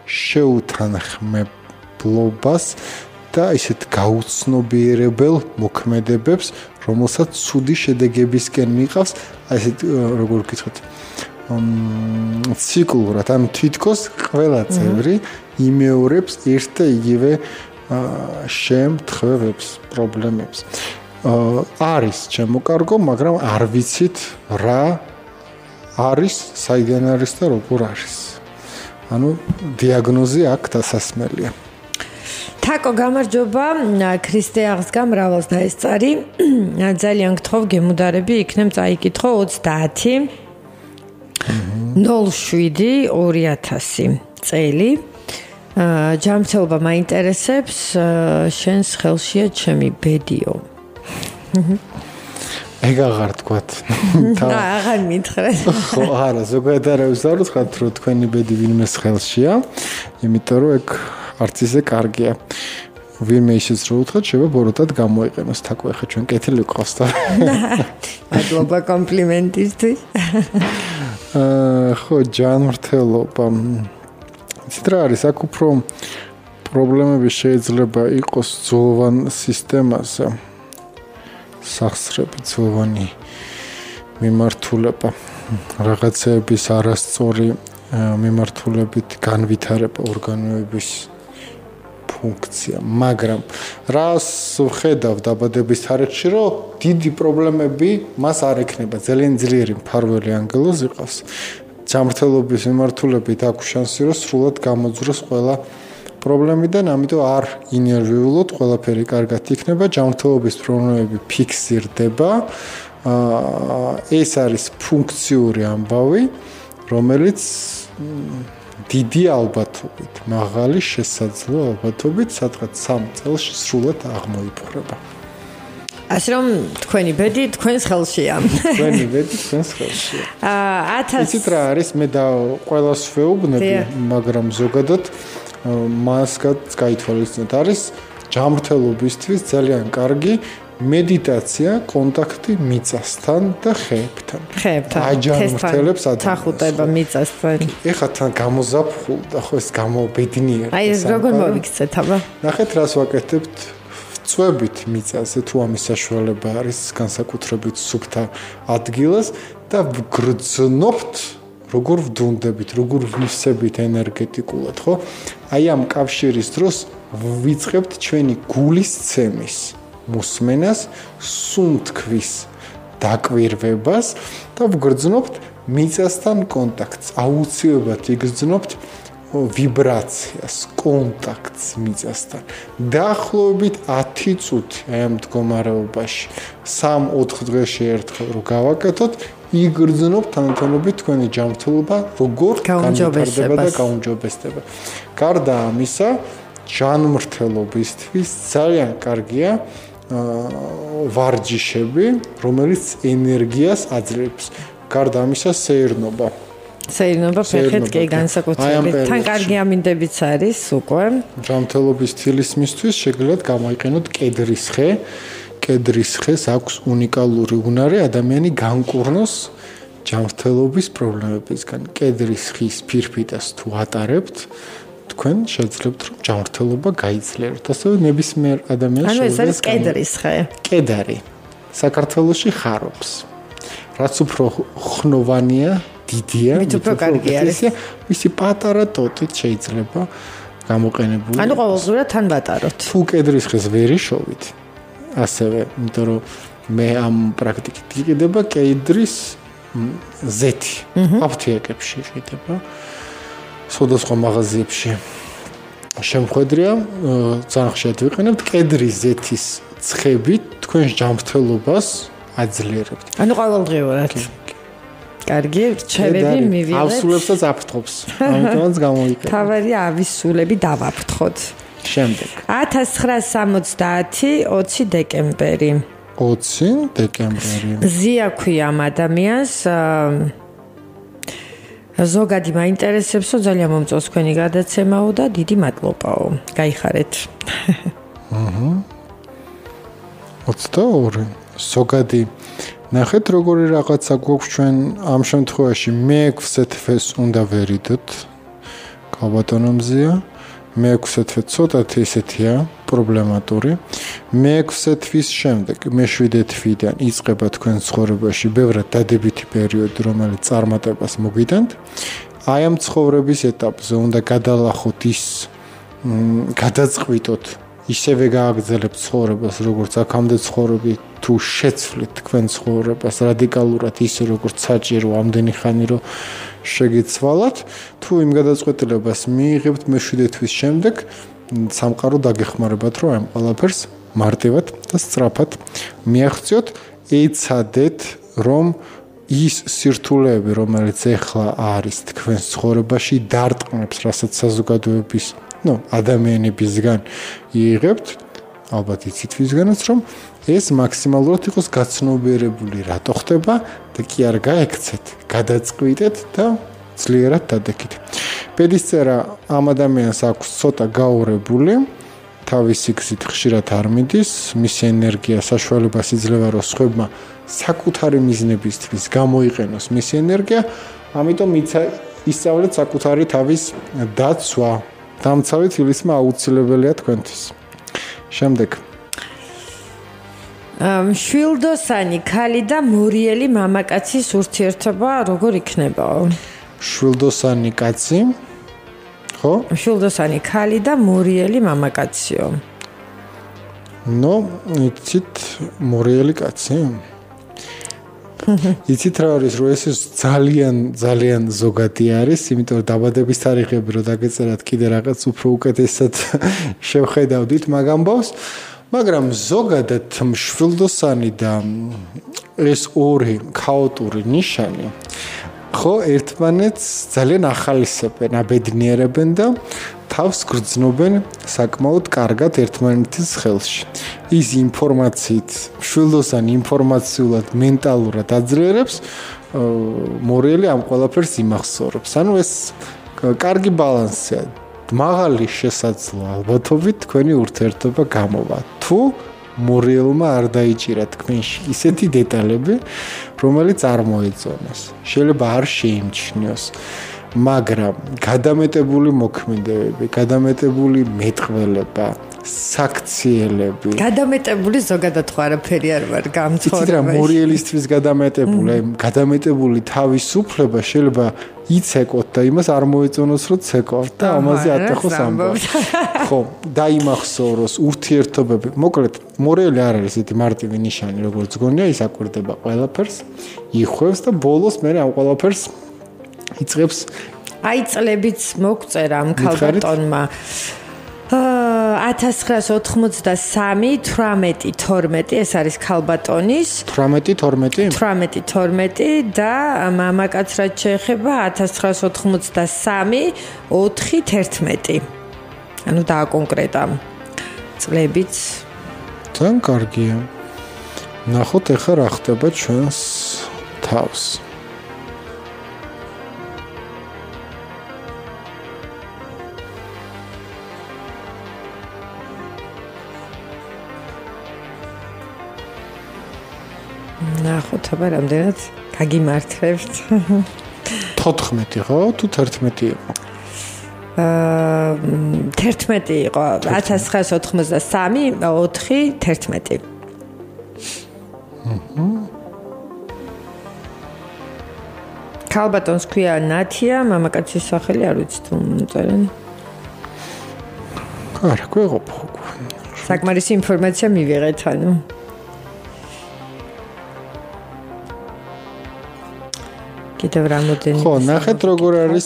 შეუთანხმებლობას და ისეთ გაუცნობიერებელ მოქმედებებს, რომელსაც ცუდი შედეგებისკენ მიყავს, აი ესეთ როგორ გითხოთ, ციკლურად, ანუ თითქოს ყველა წევრი იმეორებს ერთ და იგივე შემთხვევებს, პრობლემებს. არის ჩემო კარგო, მაგრამ არ ვიცით რა არის, საიდან არის და როგორ არის. ანუ დიაგნოზი აქ დასასმელია. თაკო გამარჯობა, ქრისტე აღსგა მრავალს დაესწარი. ძალიან გთხოვ გემუდარები, იქნებ წაიკითხო ოცდაათი. ნოლ შვიდი ორი ათასი წელი. ჯანმრთელობა მაინტერესებს, შენს ხელშია ჩემი ბედიო. ეგ აღარ თქვათ. და აღარ მითხრეთ. ხო, არა, ზოგადად არ ვსაუბრობთ, რომ თქვენი ბედი ვინმეს ხელშია, იმიტომ რომ ეგ არც ისე კარგია. ვინმე ისიც რო უთხრათ, შეიძლება ბოროტად გამოიყენოს. თაკო ახლა ჩვენ კეთილი გვყავს და. მადლობა კომპლიმენტისთვის. აა, ხო, ჯანმრთელობა. იცით რა არის, აქ უფრო პრობლემები შეიძლება იყოს ძოვან სისტემაზე. სახსრები ძოვანი მიმართულება, რაღაცეების არასწორი მიმართულებით განვითარება ორგანოების ფუნქცია, მაგრამ რას ვხედავ დაბადების თარიღში, რომ დიდი პრობლემები მას არ ექნება, ძალიან ძლიერი მფარველი ანგელოზ იყავს. ჯანმრთელობის მიმართულებით აქვს შანსი, რომ სრულად გამოძვროს ყველა პრობლემიდან, ამიტომ არ ინერვიულოთ, ყველაფერი კარგად იქნება, ჯანმრთელობის პრობლემები ფიქსირდება. ეს არის ფუნქციური ამბავი, რომელიც დიდი ალბათობით, მაღალი შესაძლო ალბათობით, სადღაც სამ წელში სრულად აღმოიფხვრება. ასე რომ თქვენი ბედი თქვენს ხელშია. თქვენი ბედი თქვენს ხელშია. აა ათას იცით რა არის, მე და ყველას ვეუბნები, მაგრამ ზოგადად მასგაც გაითვალისწინეთ, არის ჯანმრთელობისთვის ძალიან კარგი მედიტაცია, კონტაქტი მიწასთან და ხეებთან. ხეებთან. აჯანმრთელებს ადამიანს. თახუტება მიწასთან. ეხლა თან გამოზაფხულდა, ხო ეს გამობედნიერება. აი ეს როგორ მოვიქცეთ აბა? ნახეთ რას ვაკეთებთ. წვებით მიწაზე, თუ ამის საშუალება არის, განსაკუთრებით სუფთა ადგილას და ვგრძნობთ, როგორ ვდუნდებით, როგორ ვივსებით ენერგეტიკულად, ხო? აი ამ კავშირის დროს ვიწყებთ ჩვენი გულის ცემის მოსმენას, სუნთქვის დაკვირვებას და ვგრძნობთ მიწასთან კონტაქტს. აუცილებლად იგრძნობთ ვიბრაციას, კონტაქტს მიწასთან. დაახლოებით ათი წუთი აი ამ მდგომარეობაში, სამ-ოთხ დღეში ერთხელ რო გავაკეთოთ, იგრძნობთ თანათანობით თქვენი ჯანმრთელობა, როგორ განვითარდება და გაუმჯობესდება. გარდა ამისა, ჯანმრთელობისთვის ძალიან კარგია ვარჯიშები, რომელიც ენერგიას აძლევს. გარდა ამისა, სეირნობა. სეირნობა ფეხით კი განსაკუთრებით. თან კარგი ამინდებიც არის უკვე. ჯანმრთელობის თილისმისთვის შეგიძლიათ გამოიყენოთ კედრის ხე. კედრის ხეს აქვს უნიკალური უნარი ადამიანი განკურნოს ჯანმრთელობის პრობლემებისგან. კედრის ხის ფირფიტას თუ ატარებთ, თქვენ შეძლებთ რომ ჯანმრთელობა გაიძლიეროთ. ასევე ნებისმიერ ადამიანს ანუ ეს არის კედრის ხე. კედარი საქართველოში ხარობს. რაც უფრო ხნოვანია, დიდია, მით უფრო კარგი არის. მისი პატარა ტოტით შეიძლება გამოყენებული. ანუ ყოველდღურად თან ვატაროთ. თუ კედრის ხეს ვერ იშოვით, ასევე, იმიტომ რომ მე ამ პრაქტიკით იყიდება კედრის ზეთი. აფთიაკებში იყიდება. სხვადასხვა მაღაზიებში. შემხედრია, ძალიან ხშირად ვიყენებთ კედრის ზეთის ცხებით თქვენს ჯანმრთელობას აძლიერებთ. ანუ ყოველდღიურად. კარგი, რჩევები მივიღეთ. ავსულებსაც აფრთხობს. ამიტომაც გამოიყენებთ. თავარი ავისულები დავაფრთხოთ. შემდეგ. ათას ცხრაასი სამოცდაათი ოცი დეკემბერი. ოცი დეკემბერი. ზია ქვია ამ ადამიანს. ზოგადი მაინტერესებსო, ძალიან მომწონს თქვენი გადაცემაო და დიდი მადლობაო. გაიხარეთ. აჰა. ოცდაორი. ზოგადი ნახეთ როგორი რაღაცა გვაქვს ჩვენ ამ შემთხვევაში მეექვსე თვეს უნდა ვერიდოთ. კაბატონო მზია. მეექვსე თვე ცოტათი ესეთია პრობლემატური. მეექვსე თვის შემდეგ, მეშვიდე თვიდან იწყება თქვენ ცხოვრებაში ბევრად დადებითი პერიოდი, რომელიც წარმატებას მოგიდანთ. აი ამ ცხოვრების ეტაპზე უნდა გადალახოთ ის, გადაწყვიტოთ, ისევე გააგრძელებთ ცხოვრებას, როგორც აქამდე ცხოვრობთ, თუ შეცვლით თქვენ ცხოვრებას რადიკალურად ისე, როგორც საჭირო ამდენი ხანი, რომ შეგიცვალათ, თუ იმ გადაწყვეტილებას მიიღებთ მეშვიდე თვის შემდეგ, სამყარო დაგეხმარებათ, რომ ამ ყველაფერს მარტივად და სწრაფად მიაღწიოთ, ეცადეთ, რომ ის სირთულეები, რომელიც ეხლა არის თქვენს ცხოვრებაში, დარტყმებს, რასაც საზოგადოების, ну, ადამიანებისგან იღებთ, ალბათ იცით ვისგანაც, რომ ეს მაქსიმალურად იყოს გაცნობიერებული, რატო ხდება და კი არ გაექცეთ, გადაწყვიტეთ და ძლიერად დადექით. ბედისწერა ამ ადამიანს აქვს ცოტა გაურებული, თავისი გზით ხშირად არ მიდის, მისი ენერგია საშუალებას იძლევა, რომ სხვებმა საკუთარი მიზნებისთვის გამოიყენოს მისი ენერგია, ამიტომ ისწავლეთ საკუთარი თავის დაცვა. დამცავი თილისმა აუცილებელია თქვენთვის. შემდეგ შვილდოსანი ქალი და მორიელი მამაკაცის ურთიერთობა როგორ იქნება? შვილდოსანი კაცი, ხო? შვილდოსანი ქალი და მორიელი მამაკაციო. ნო, იცით მორიელი კაცი? იცით რა არის, რომ ეს ძალიან ძალიან ზოგადი არის, იმიტომ რომ დაბადების თარიღები რო დაგეწერათ კიდე რაღაც უფრო უკეთესად შევხედავდით მაგ ამბავს, მაგრამ ზოგადად შვილდოსანი და ეს ორი ქაოტური ნიშანი ხო ერთმანეთს ძალიან ახალისებენ, აბედნიერებენ და თავს გრძნობენ საკმაოდ კარგად ერთმანეთის ხელში. ის ინფორმაციით, შვილდოსანი ინფორმაციულად, მენტალურად აძლიერებს, მორიელი ამ ყველაფერს იმახსოვრებს. ანუ ეს კარგი ბალანსია. მაღალი შესაძლო ალბათობით თქვენი ურთიერთობა გამოვა. თუ მორიელმა არ დაიჭირა თქვენში ისეთი დეტალები, რომელიც არ მოეწონოს. შეიძლება არ შეიმჩნიოს, მაგრამ გადამეტებული მოქმედებები, გადამეტებული მეტყველება, საქციელები. გადამეტებული ზოგადად ხო არაფერი არ ვარ გამცხოვრებაში. იცით რა, მორიელისთვის გადამეტებული, აი გადამეტებული თავისუფლება შეიძლება იცეკოთ და იმას არ მოეწონოს, რომ ცეკავთ და ამაზე ატეხოს ამბავს. ხო, დაიმახსოვროს ურთიერთობები. მოკლედ, მორიელი არ არის ისეთი მარტივი ნიშანი, როგორც გონია, ის აკვირდება ყველაფერს, იხვევს და ბოლოს მე ამ ყველაფერს იწყებს. აი წლებიც მოგწერა ამ ქალბატონმა. ათას ცხრაას ოთხმოცდასამი თვრამეტი თორმეტი ეს არის ქალბატონის თვრამეტი თორმეტი თვრამეტი თორმეტი და მამაკაც რაც შეეხება ათას ცხრაას ოთხმოცდასამი ოთხი თერთმეტი. ანუ დააკონკრეტა წლებიც. ძალიან კარგია. ნახოთ ახლა რა ხდება ჩვენს თავს. ნახოთ აბა რამდენად გაგიმართლებთ. თოთხმეტი ხო? თუ თერთმეტი იყო? აა თერთმეტი იყო. ათას ცხრაას ოთხმოცდასამი ოთხი თერთმეტი. აჰა. ქალბატონს ქვია ნათია, მამაკაცის სახელი არ ვიცი თუ წერენ. არა, გვეღობ. საკმარისი ინფორმაცია მივიღეთ, ანუ. კიდევ რამოდენი. ხო, ნახეთ როგორ არის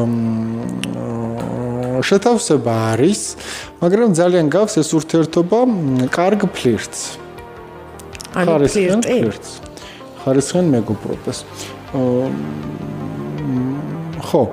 შეთავსება არის, მაგრამ ძალიან გავს ეს ურთიერთობა კარგ ფლირტს. ანუ ფლირტს. ხარისხიან მეგობრობას. ხო.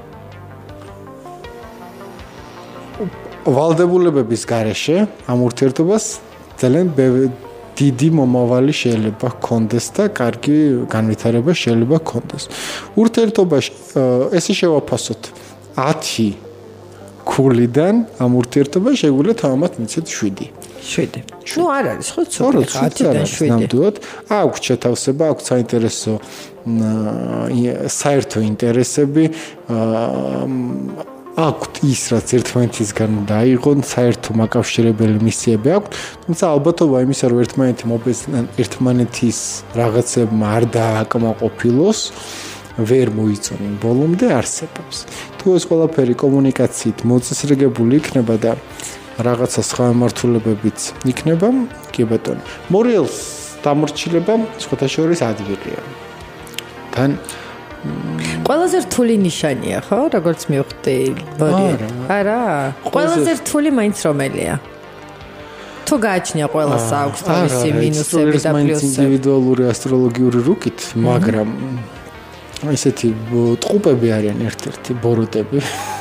ვალდებულებების გარეშე ამ ურთიერთობას ძალიან დიდი მომავალი შეიძლება ჰქონდეს და კარგი განვითარება შეიძლება ჰქონდეს. ურთიერთობაში ესე შევაფასოთ ათი ქულიდან ამ ურთიერთობაში შეგვიძლია თამამად მიცეთ შვიდი. შვიდი. ნუ არ არის ხო ცოტა ათიდან შვიდი. ნამდვილად აქვს შეთავსება, აქვს საინტერესო საერთო ინტერესები, აქვთ ის რაც ერთმანეთისგან დაიღონ, საერთო მაკავშირებელი მისიები აქვთ, თუმცა ალბათობა იმისა, რომ ერთმანეთი მობეზნან ერთმანეთის რაღაცებმა არ დააკმაყოფილოს, ვერ მოიწონენ ბოლომდე არსებობს. თუ ეს ყველაფერი კომუნიკაციით მოწესრიგებული იქნება და რაღაცა სხვა მართულებებიც იქნება, კი ბატონო. მორიელს დამორჩილება სხვათა შორის ადგილია. თან ყველაზე რთული ნიშანია, ხო? როგორც მივხვდი, მორიელი. არა. ყველაზე რთული მაინც რომელია? თუ გააჩნია ყველას აქვს თავისი მინუსები და პლუსები. ინდივიდუალური ასტროლოგიური რუკით, მაგრამ ესეთი ტყუპები არიან ერთ-ერთი ბოროტები.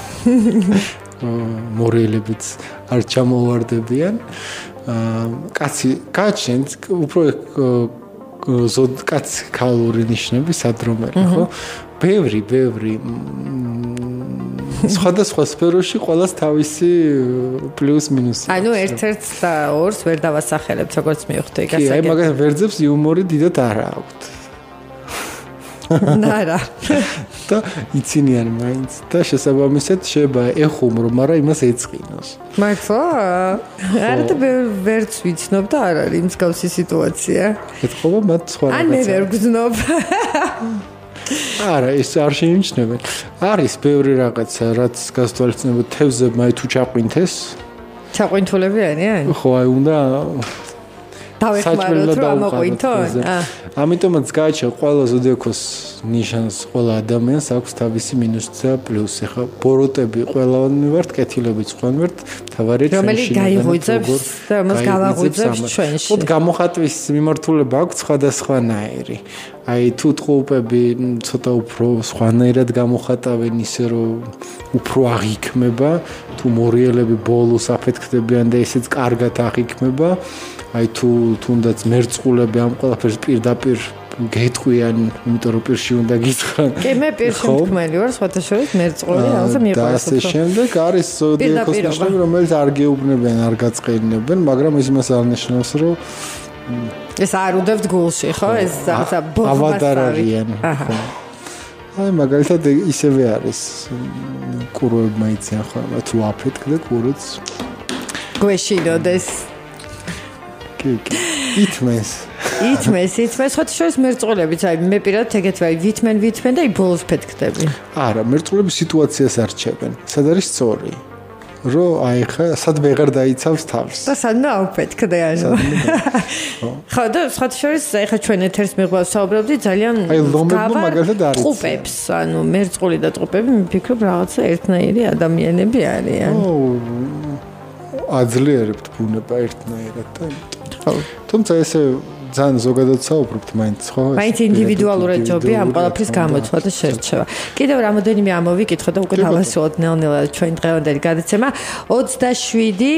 მორიელებიც არ ჩამოვარდებიან. კაცი გააჩნიათ უფრო ზოდ კაცი ქალური ნიშნები სადრომელი, ხო? ბევრი, ბევრი სხვადასხვა სფეროში ყველას თავისი პლუს მინუსი. ანუ ერთ-ერთს და ორს ვერ დავასახელებთ, როგორც მივხვდი, გასაგებია. კი, აი მაგას ვერძებს იუმორი დიდად არ აქვთ. ნარა. და იცინიან მაინც და შესაბამისად შეიძლება ეხუმრო, მაგრამ იმას ეწყინოს. მართლა? არა და ვერც ვიცნობ და არ არის მსგავსი სიტუაცია. ეთქობა მათ სხვა რაღაცა. ან მე ვერ გძნობ. არა, ეს არ შეიმჩნევენ. არის ბევრი რაღაცა, რაც გასთვალისწინებთ თევზებ მაი თუ ჩაყვინთეს. ჩაყვინთულები არიან? ხო, აი უნდა დავეხმაროთ რომ ამოყვინთონ. ამიტომაც გააჩნია ყველა ზოდიაქოს ნიშანს, ყველა ადამიანს აქვს თავისი მინუსი და პლუსი. ხა ბოროტები ყველანი ვართ, კეთილებიც ყველანი ვართ, თავარი ჩვენში. რომელი გაიღვიძებს და მას გავაღვიძებს ჩვენში. ხო, გამოხატვის მიმართულება აქვს სხვადასხვანაირი. აი თუ ტყუპები ცოტა უფრო სხვანაირად გამოხატავენ ისე რომ უფრო აღიქმება, თუ მორიელები ბოლოს აფეთქდებიან და ესეც კარგად აღიქმება. აი თუ თუნდაც მერწყულები ამ ყველაფერს პირდაპირ გეტყვიან, იმიტომ რომ პირში უნდა გითხრან. კი, მე პირში მtkმელი ვარ, სხვათა შორის მერწყული, ასე მიყვარს. და ასე შემდეგ არის ზოდიაქოს ნიშნები, რომელიც არ გეუბნებიან, არ გაწყენებენ, მაგრამ ის იმას არ ნიშნავს, რომ ეს არ უდევთ გულში, ხო? ეს რაღაცა ავადარიან. ხო. აი მაგალითად ისევე არის კუროებმა იციან ხო, თუ აფეთქდა კუროც გვეშინოდეს. კი, კი. ითმეს. ითმეს, ითმეს, ხოთი შორის მერწყულებიც, აი მე პირადად ეგეთ ვარ, ვითმენ, ვითმენ და აი ბოლოს ფეთქდები. არა, მერწყულები სიტუაციას არჩევენ. სად არის სწორი? რომ აი ხა სად ვეღარ დაიცავს თავს. და სადმა აუფეთქდე ანუ. ხო და სხვათა შორის აი ხა ჩვენ ეთერს მიყვავს საუბრობდი ძალიან აი ლომებმა მაგალითად არის. ტყუპებს, ანუ მერწყული და ტყუპები მიფიქრობ რაღაცა ერთნაირი ადამიანები არიან. ო აძლიერებთ ბუნება ერთნაირად და ხო. თუმცა ესე ძალიან ზოგადად საუბრობთ მაინც ხო? მაინც ინდივიდუალურად ჯობია ამ ყველაფრის გამოცვლა და შერჩევა. კიდევ რამოდენიმე ამოვიკითხო და უკვე დავასრულოთ ნელ-ნელა ჩვენ დღევანდელი გადაცემა. ოცდაშვიდი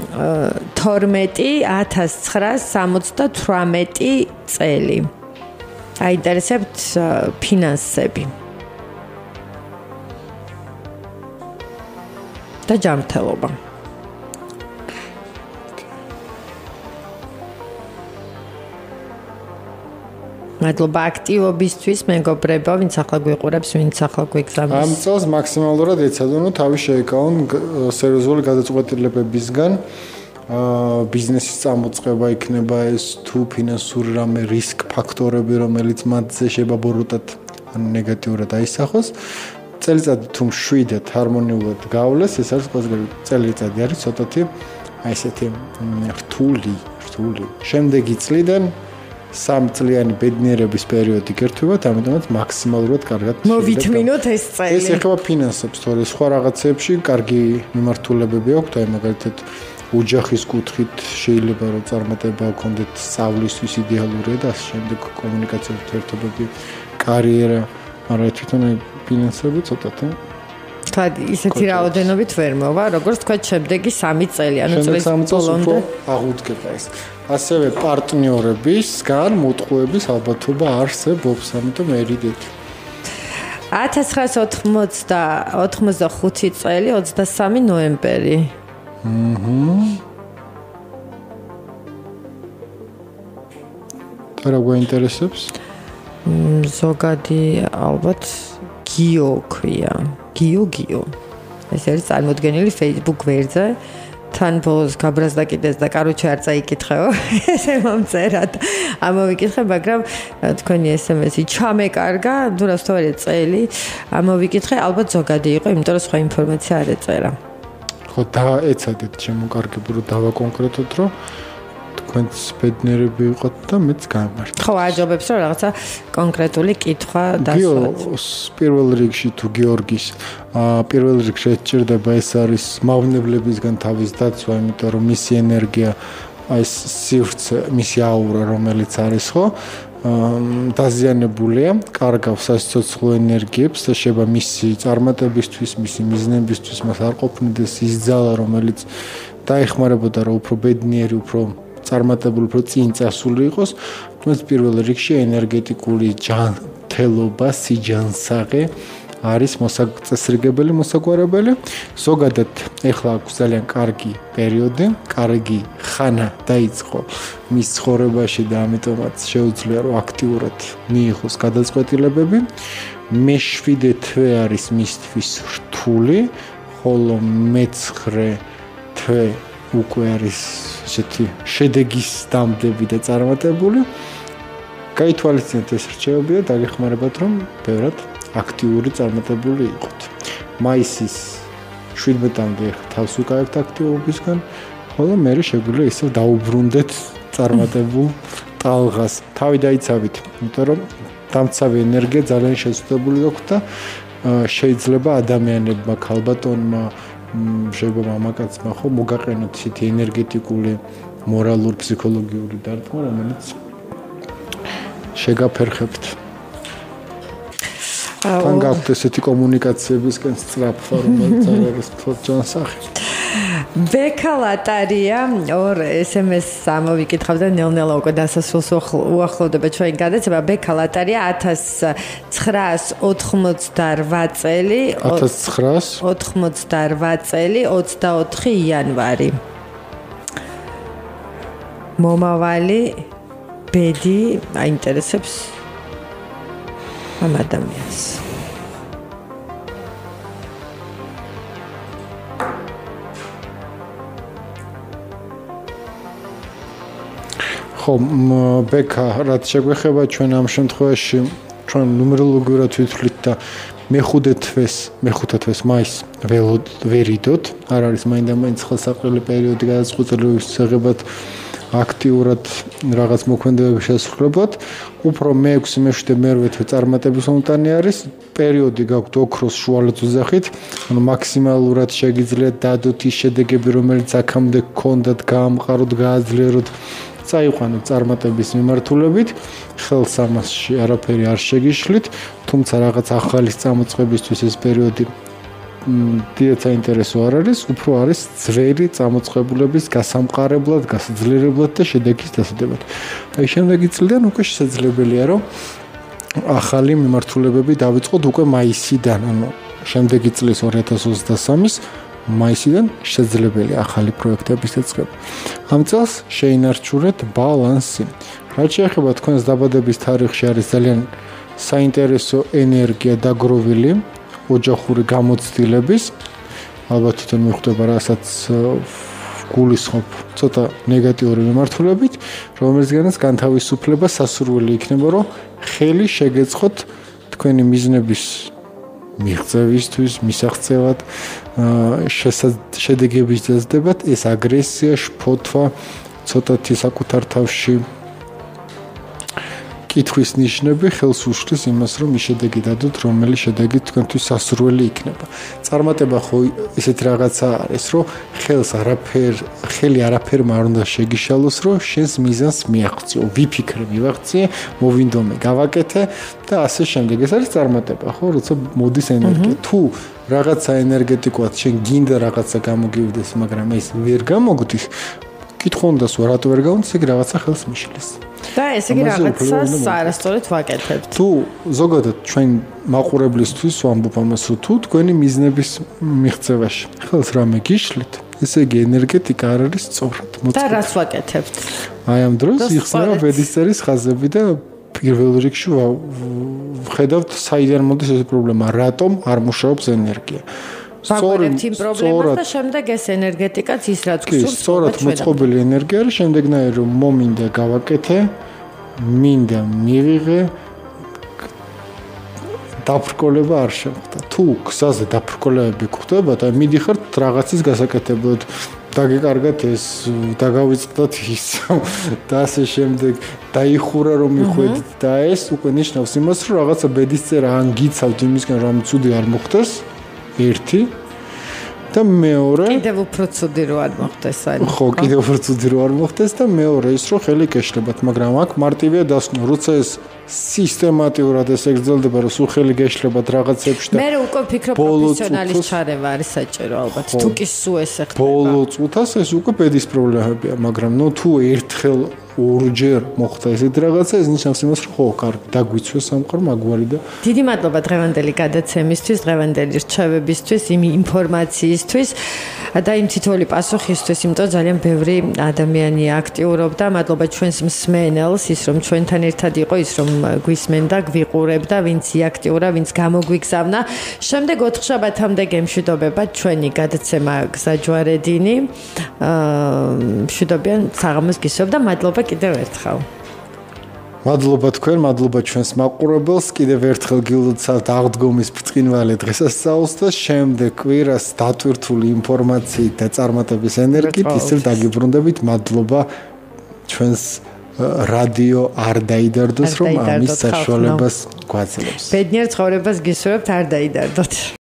თორმეტი ათას ცხრაას სამოცდათვრამეტი წელი. აინტერესებთ ფინანსები. და ჯანმრთელობა. მადლობა აქტივობისთვის, მეგობრებო, ვინც ახლა გვიყურებს, ვინც ახლა გვეგზავნის. ამ წელს მაქსიმალურად ეცადონ თავი შეეკავონ სერიოზული გადაწყვეტილებებისგან. აა ბიზნესის წამოწყება იქნება ეს თუ ფინანსური რამე რისკ ფაქტორები, რომელიც მათზე შეიძლება ბოროტად ან ნეგატიურად აისახოს. წელიწადი თუ მშვიდად ჰარმონიულად გავლეს, ეს არის ყველაზე წელიწადი არის ცოტათი აი ესეთი რთული, რთული. შემდეგი წლიდან სამ წლიანი ბედნიერების პერიოდი გერთვებათ, ამიტომაც მაქსიმალურად კარგად მოვითმინოთ ეს წელი. ეს ეხება ფინანსებს, თორე სხვა რაღაცებში კარგი მიმართულებები აქვს, აი მაგალითად ოჯახის კუთხით შეიძლება რომ წარმატება გქონდეთ სწავლისთვის იდეალურია და ასე შემდეგ კომუნიკაციის ურთიერთობები, კარიერა, მაგრამ თვითონ აი ფინანსები ცოტათი თქვა ისეთი რაოდენობით ვერ მოვა, როგორც თქვა შემდეგი სამი წელი, ანუ წლის ბოლომდე აღუდგება ეს. ასევე პარტნიორებისგან მოტყუების ალბათობა არსებობს, ამიტომ ერიდეთ. ათას ცხრაას ოცდაოთხმოცდახუთი წელი, ოცდასამი ნოემბერი. აჰა. რა გვაინტერესებს? ზოგადი ალბათ გიო ქვია. გიო გიო. ეს არის წარმოდგენილი Facebook გვერდზე. თან ბოლოს გაბრაზდა კიდეც და კაროჩე არ წაიკითხეო. ესე მომწერა და ამოვიკითხე, მაგრამ თქვენი ეს em es-ი ჩამეკარგა, თუ რასთავარი წელი ამოვიკითხე, ალბათ ზოგადი იყო, იმიტომ რომ სხვა ინფორმაცია არ ეწერა. ხო, დაეცადეთ შემოკარგებულ რომ დავაკონკრეტოთ, რომ თქვენც ბედნიერები ვიყოთ და მეც გამართ. ხო, აჯობებს რომ რაღაცა კონკრეტული კითხვა დასვათ. პირველ რიგში თუ გიორგის პირველ რიგში ეჭირდება ეს არის მავნებლებისგან თავის დაცვა, იმიტომ რომ მისი ენერგია აი ეს სივრცე, მისი აურა, რომელიც არის ხო, დაზიანებულია, კარგავს სასიცოცხლო ენერგიებს და შეიძლება მისი წარმატებისთვის, მისი მიზნებისთვის მას არ ყოფნიდეს ის ძალა, რომელიც დაეხმარებოდა რომ უფრო ბედნიერი, უფრო წარმატებული, უფრო წინ წასული იყოს, თუმცა პირველ რიგში ენერგეტიკული ჯანმრთელობა, სიჯანსაღე არის მოსაწესრიგებელი, მოსაგვარებელი. ზოგადად ეხლა აქვს ძალიან კარგი პერიოდი, კარგი ხანა დაიწყო მის ცხოვრებაში და ამიტომაც შეუძლია რომ აქტიურად მიიღოს გადაწყვეტილებები. მეშვიდე თვე არის მისთვის რთული, ხოლო მეცხრე თვე უკვე არის ესეთი შედეგის დამდები და წარმატებული. გაითვალისწინეთ ეს რჩევები და დაგეხმარებათ რომ ბევრად აქტიური წარმატებული იყოთ. მაისის შვიდმეტამდე თავს უკავებთ აქტიობისგან, ხოლო მე შეგვიძლია ისევ დაუბრუნდეთ წარმატებულ ტალღას. თავი დაიცავით, იმიტომ რომ დამცავი ენერგია ძალიან შეზღუდებული გაქვთ და შეიძლება ადამიანებმა, ქალბატონმა, შეიძლება მამაკაცმა ხო მოგაყენოთ ისეთი ენერგეტიკული, მორალური, ფსიქოლოგიური დარტყმა, რომელიც შეგაფერხებთ. თან გაქვთ ესეთი კომუნიკაციებისკენ სწრაფვა, რომელიც არ არის ფორჯანსახი. ბექა ლატარია ორ ეს ემ ეს ამოვიკითხავდა ნელ-ნელა უკვე დასასრულს უახლოვდება ჩვენი გადაცემა. ბექა ლატარია ათას ცხრაას ოთხმოცდარვა წელი ათას ცხრაას ოთხმოცდარვა წელი ოცდაოთხი იანვარი. მომავალი ბედი აინტერესებს ამ ადამიანს. ხო, ბექა, რაც შეგვეხება ჩვენ ამ შემთხვევაში, ჩვენ ნუმეროლოგიურად ვითვლით და მეხუთე თვეს, მეხუთე თვეს მაისს ვერიდოთ, არ არის მაინდა-მაინც ხელსაყრელი პერიოდი გადაწყვეტილი ვისაღებად აქტიურად რაღაც მოქმედებების შესრულებად, უფრო მეექვსე, მეშვიდე, მერვე თვე წარმატების მომტანი არის, პერიოდი გაქვთ ოქროს შუალედ უძახით, ანუ მაქსიმალურად შეგიძლიათ დადოთ ის შედეგები, რომელიც აქამდე გქონდათ, გაამყაროთ, გააძლიეროთ, წაიყვანოთ წარმატების მიმართულებით, ხელს ამასში არაფერი არ შეგიშლით, თუმცა რაღაც ახალი წამოწყებისთვის ეს პერიოდი დიდ საინტერესო არ არის, უფრო არის ძველი წამოწყებულების გასამყარებლად, გასაძლიერებლად და შედეგის დასადებად. აი შემდეგი წლიდან უკვე შესაძლებელია, რომ ახალი მიმართულებები დავიწყოთ უკვე მაისიდან, ანუ შემდეგი წლის ორი ათას ოცდასამის მაისიდან შესაძლებელია ახალი პროექტების დაწყება. ამ წელს შეინარჩუნეთ ბალანსი. რაც შეეხება თქვენს დაბადების თარიღში არის ძალიან საინტერესო ენერგია დაგროვილი ოჯახური გამოცდილების, ალბათ თვითონ მიხვდება რასაც გულისხმობ ცოტა ნეგატიური მიმართულებით, რომელზეც განთავისუფლება სასურველი იქნება, რომ ხელი შეგეწყოთ თქვენი მიზნების მიღწევისთვის, მისაღწევად, შედეგების დასადებად, ეს აგრესია, შფოთვა, ცოტათი საკუთარ თავში კითხვის ნიშნები ხელს უშლის იმას, რომ ის შედეგი დადოთ, რომელი შედეგი თქვენთვის სასურველი იქნება. წარმატება ხო ესეთ რაღაცა არის, რომ ხელს არაფერ, ხელი არაფერმა არ უნდა შეგიშალოს, რომ შენს მიზანს მიაღწიო, ვიფიქრე, მივაღწიე, მოვინდომე, გავაკეთე და ასე შემდეგ. ეს არის წარმატება, ხო, როცა მოდის ენერგია. თუ რაღაცა ენერგეტიკულად შენ გინდა რაღაცა გამოგივიდეს, მაგრამ ეს ვერ გამოგვდის, კითხვა უნდა სულ რატო ვერ გავუნდეს, ეგ რაღაცა ხელს მიშლის. და ესე იგი რაღაცას არასწორად ვაკეთებთ. თუ ზოგადად ჩვენ მაყურებლისთვის ვამბობ ამას, რომ თუ თქვენი მიზნების მიღწევაში ხელს რამე გიშლით, ესე იგი ენერგეტიკა არ არის სწორად. და რას ვაკეთებთ? აი ამ დროს იხსნება ბედისწერის ხაზები და პირველ რიგში ვხედავთ საიდან მოდის ეს პრობლემა, რატომ არ მუშაობს ენერგია. ვაკეთებთ იმ პრობლემას და შემდეგ ეს ენერგეტიკაც ის რაც გსურს. კი, სწორად მოწყობილი ენერგია არის, შემდეგნაირ რომ მომინდა გავაკეთე, მინდა მივიღე, დაფრკოლება არ შეხვდა. თუ გზაზე დაფრკოლებები გხვდებათ, აი მიდიხართ რაღაცის გასაკეთებლად, დაგეკარგათ ეს, დაგავიწყდათ ის და ასე შემდეგ, დაიხურა რომ მიხვედით და ეს უკვე ნიშნავს იმას, რომ რაღაცა ბედისწერა ან გიცავთ იმისგან, რომ ცუდი არ მოხდეს. ერთი და და მეორე კიდევ უფრო ცუდი რო არ მოხდეს აი. ხო, კიდევ უფრო ცუდი რო არ მოხდეს და მეორე ის რომ ხელი გეშლებათ, მაგრამ აქ მარტივია დასკვნო, როცა ეს სისტემატიურად ეს ეგრძელდება, რომ სულ ხელი გეშლებათ რაღაცებში და მე უკვე ვფიქრობ პროფესიონალის ჩარევა არის საჭირო ალბათ. თუ კი სულ ეს ეხება. ბოლო წუთას ეს უკვე ბედის პრობლემებია, მაგრამ ნუ თუ ერთხელ ორჯერ მოხდა ესეთ რაღაცა, ეს ნიშნავს იმას, რომ ხო, კარგი, დაგვიცვეს სამყარო მაგვარი და დიდი მადლობა დღევანდელი გადაცემისთვის, დღევანდელი რჩევებისთვის, იმ ინფორმაციისთვის და იმ თითოეული პასუხისთვის, იმიტომ რომ ძალიან ბევრი ადამიანი აქტიურობდა. მადლობა ჩვენს მსმენელს, ის რომ ჩვენთან ერთად იყო, ის რომ გვისმენდა, გვიყურებდა, ვინც იაქტიურა, ვინც გამოგვიგზავნა. შემდეგ ოთხშაბათამდე გემშვიდობება ჩვენი გადაცემა გზაჯვარედინი. აა მშვიდობიან საღამოს გისურვებ და მადლობა კიდევ ერთხელ. მადლობა თქვენ, მადლობა ჩვენს მაყურებელს. კიდევ ერთხელ გილოცავთ აღდგომის ბრწყინვალე დღესასწაულს და შემდეგ კვირას დატვირთული ინფორმაციით და წარმატების ენერგიით ისევ დაგიბრუნდებით. მადლობა ჩვენს რადიო არ დაიდარდოს, რომ ამის საშუალებას გვაძლევს. ბედნიერ ცხოვრებას გისურვებთ, არ დაიდარდოთ.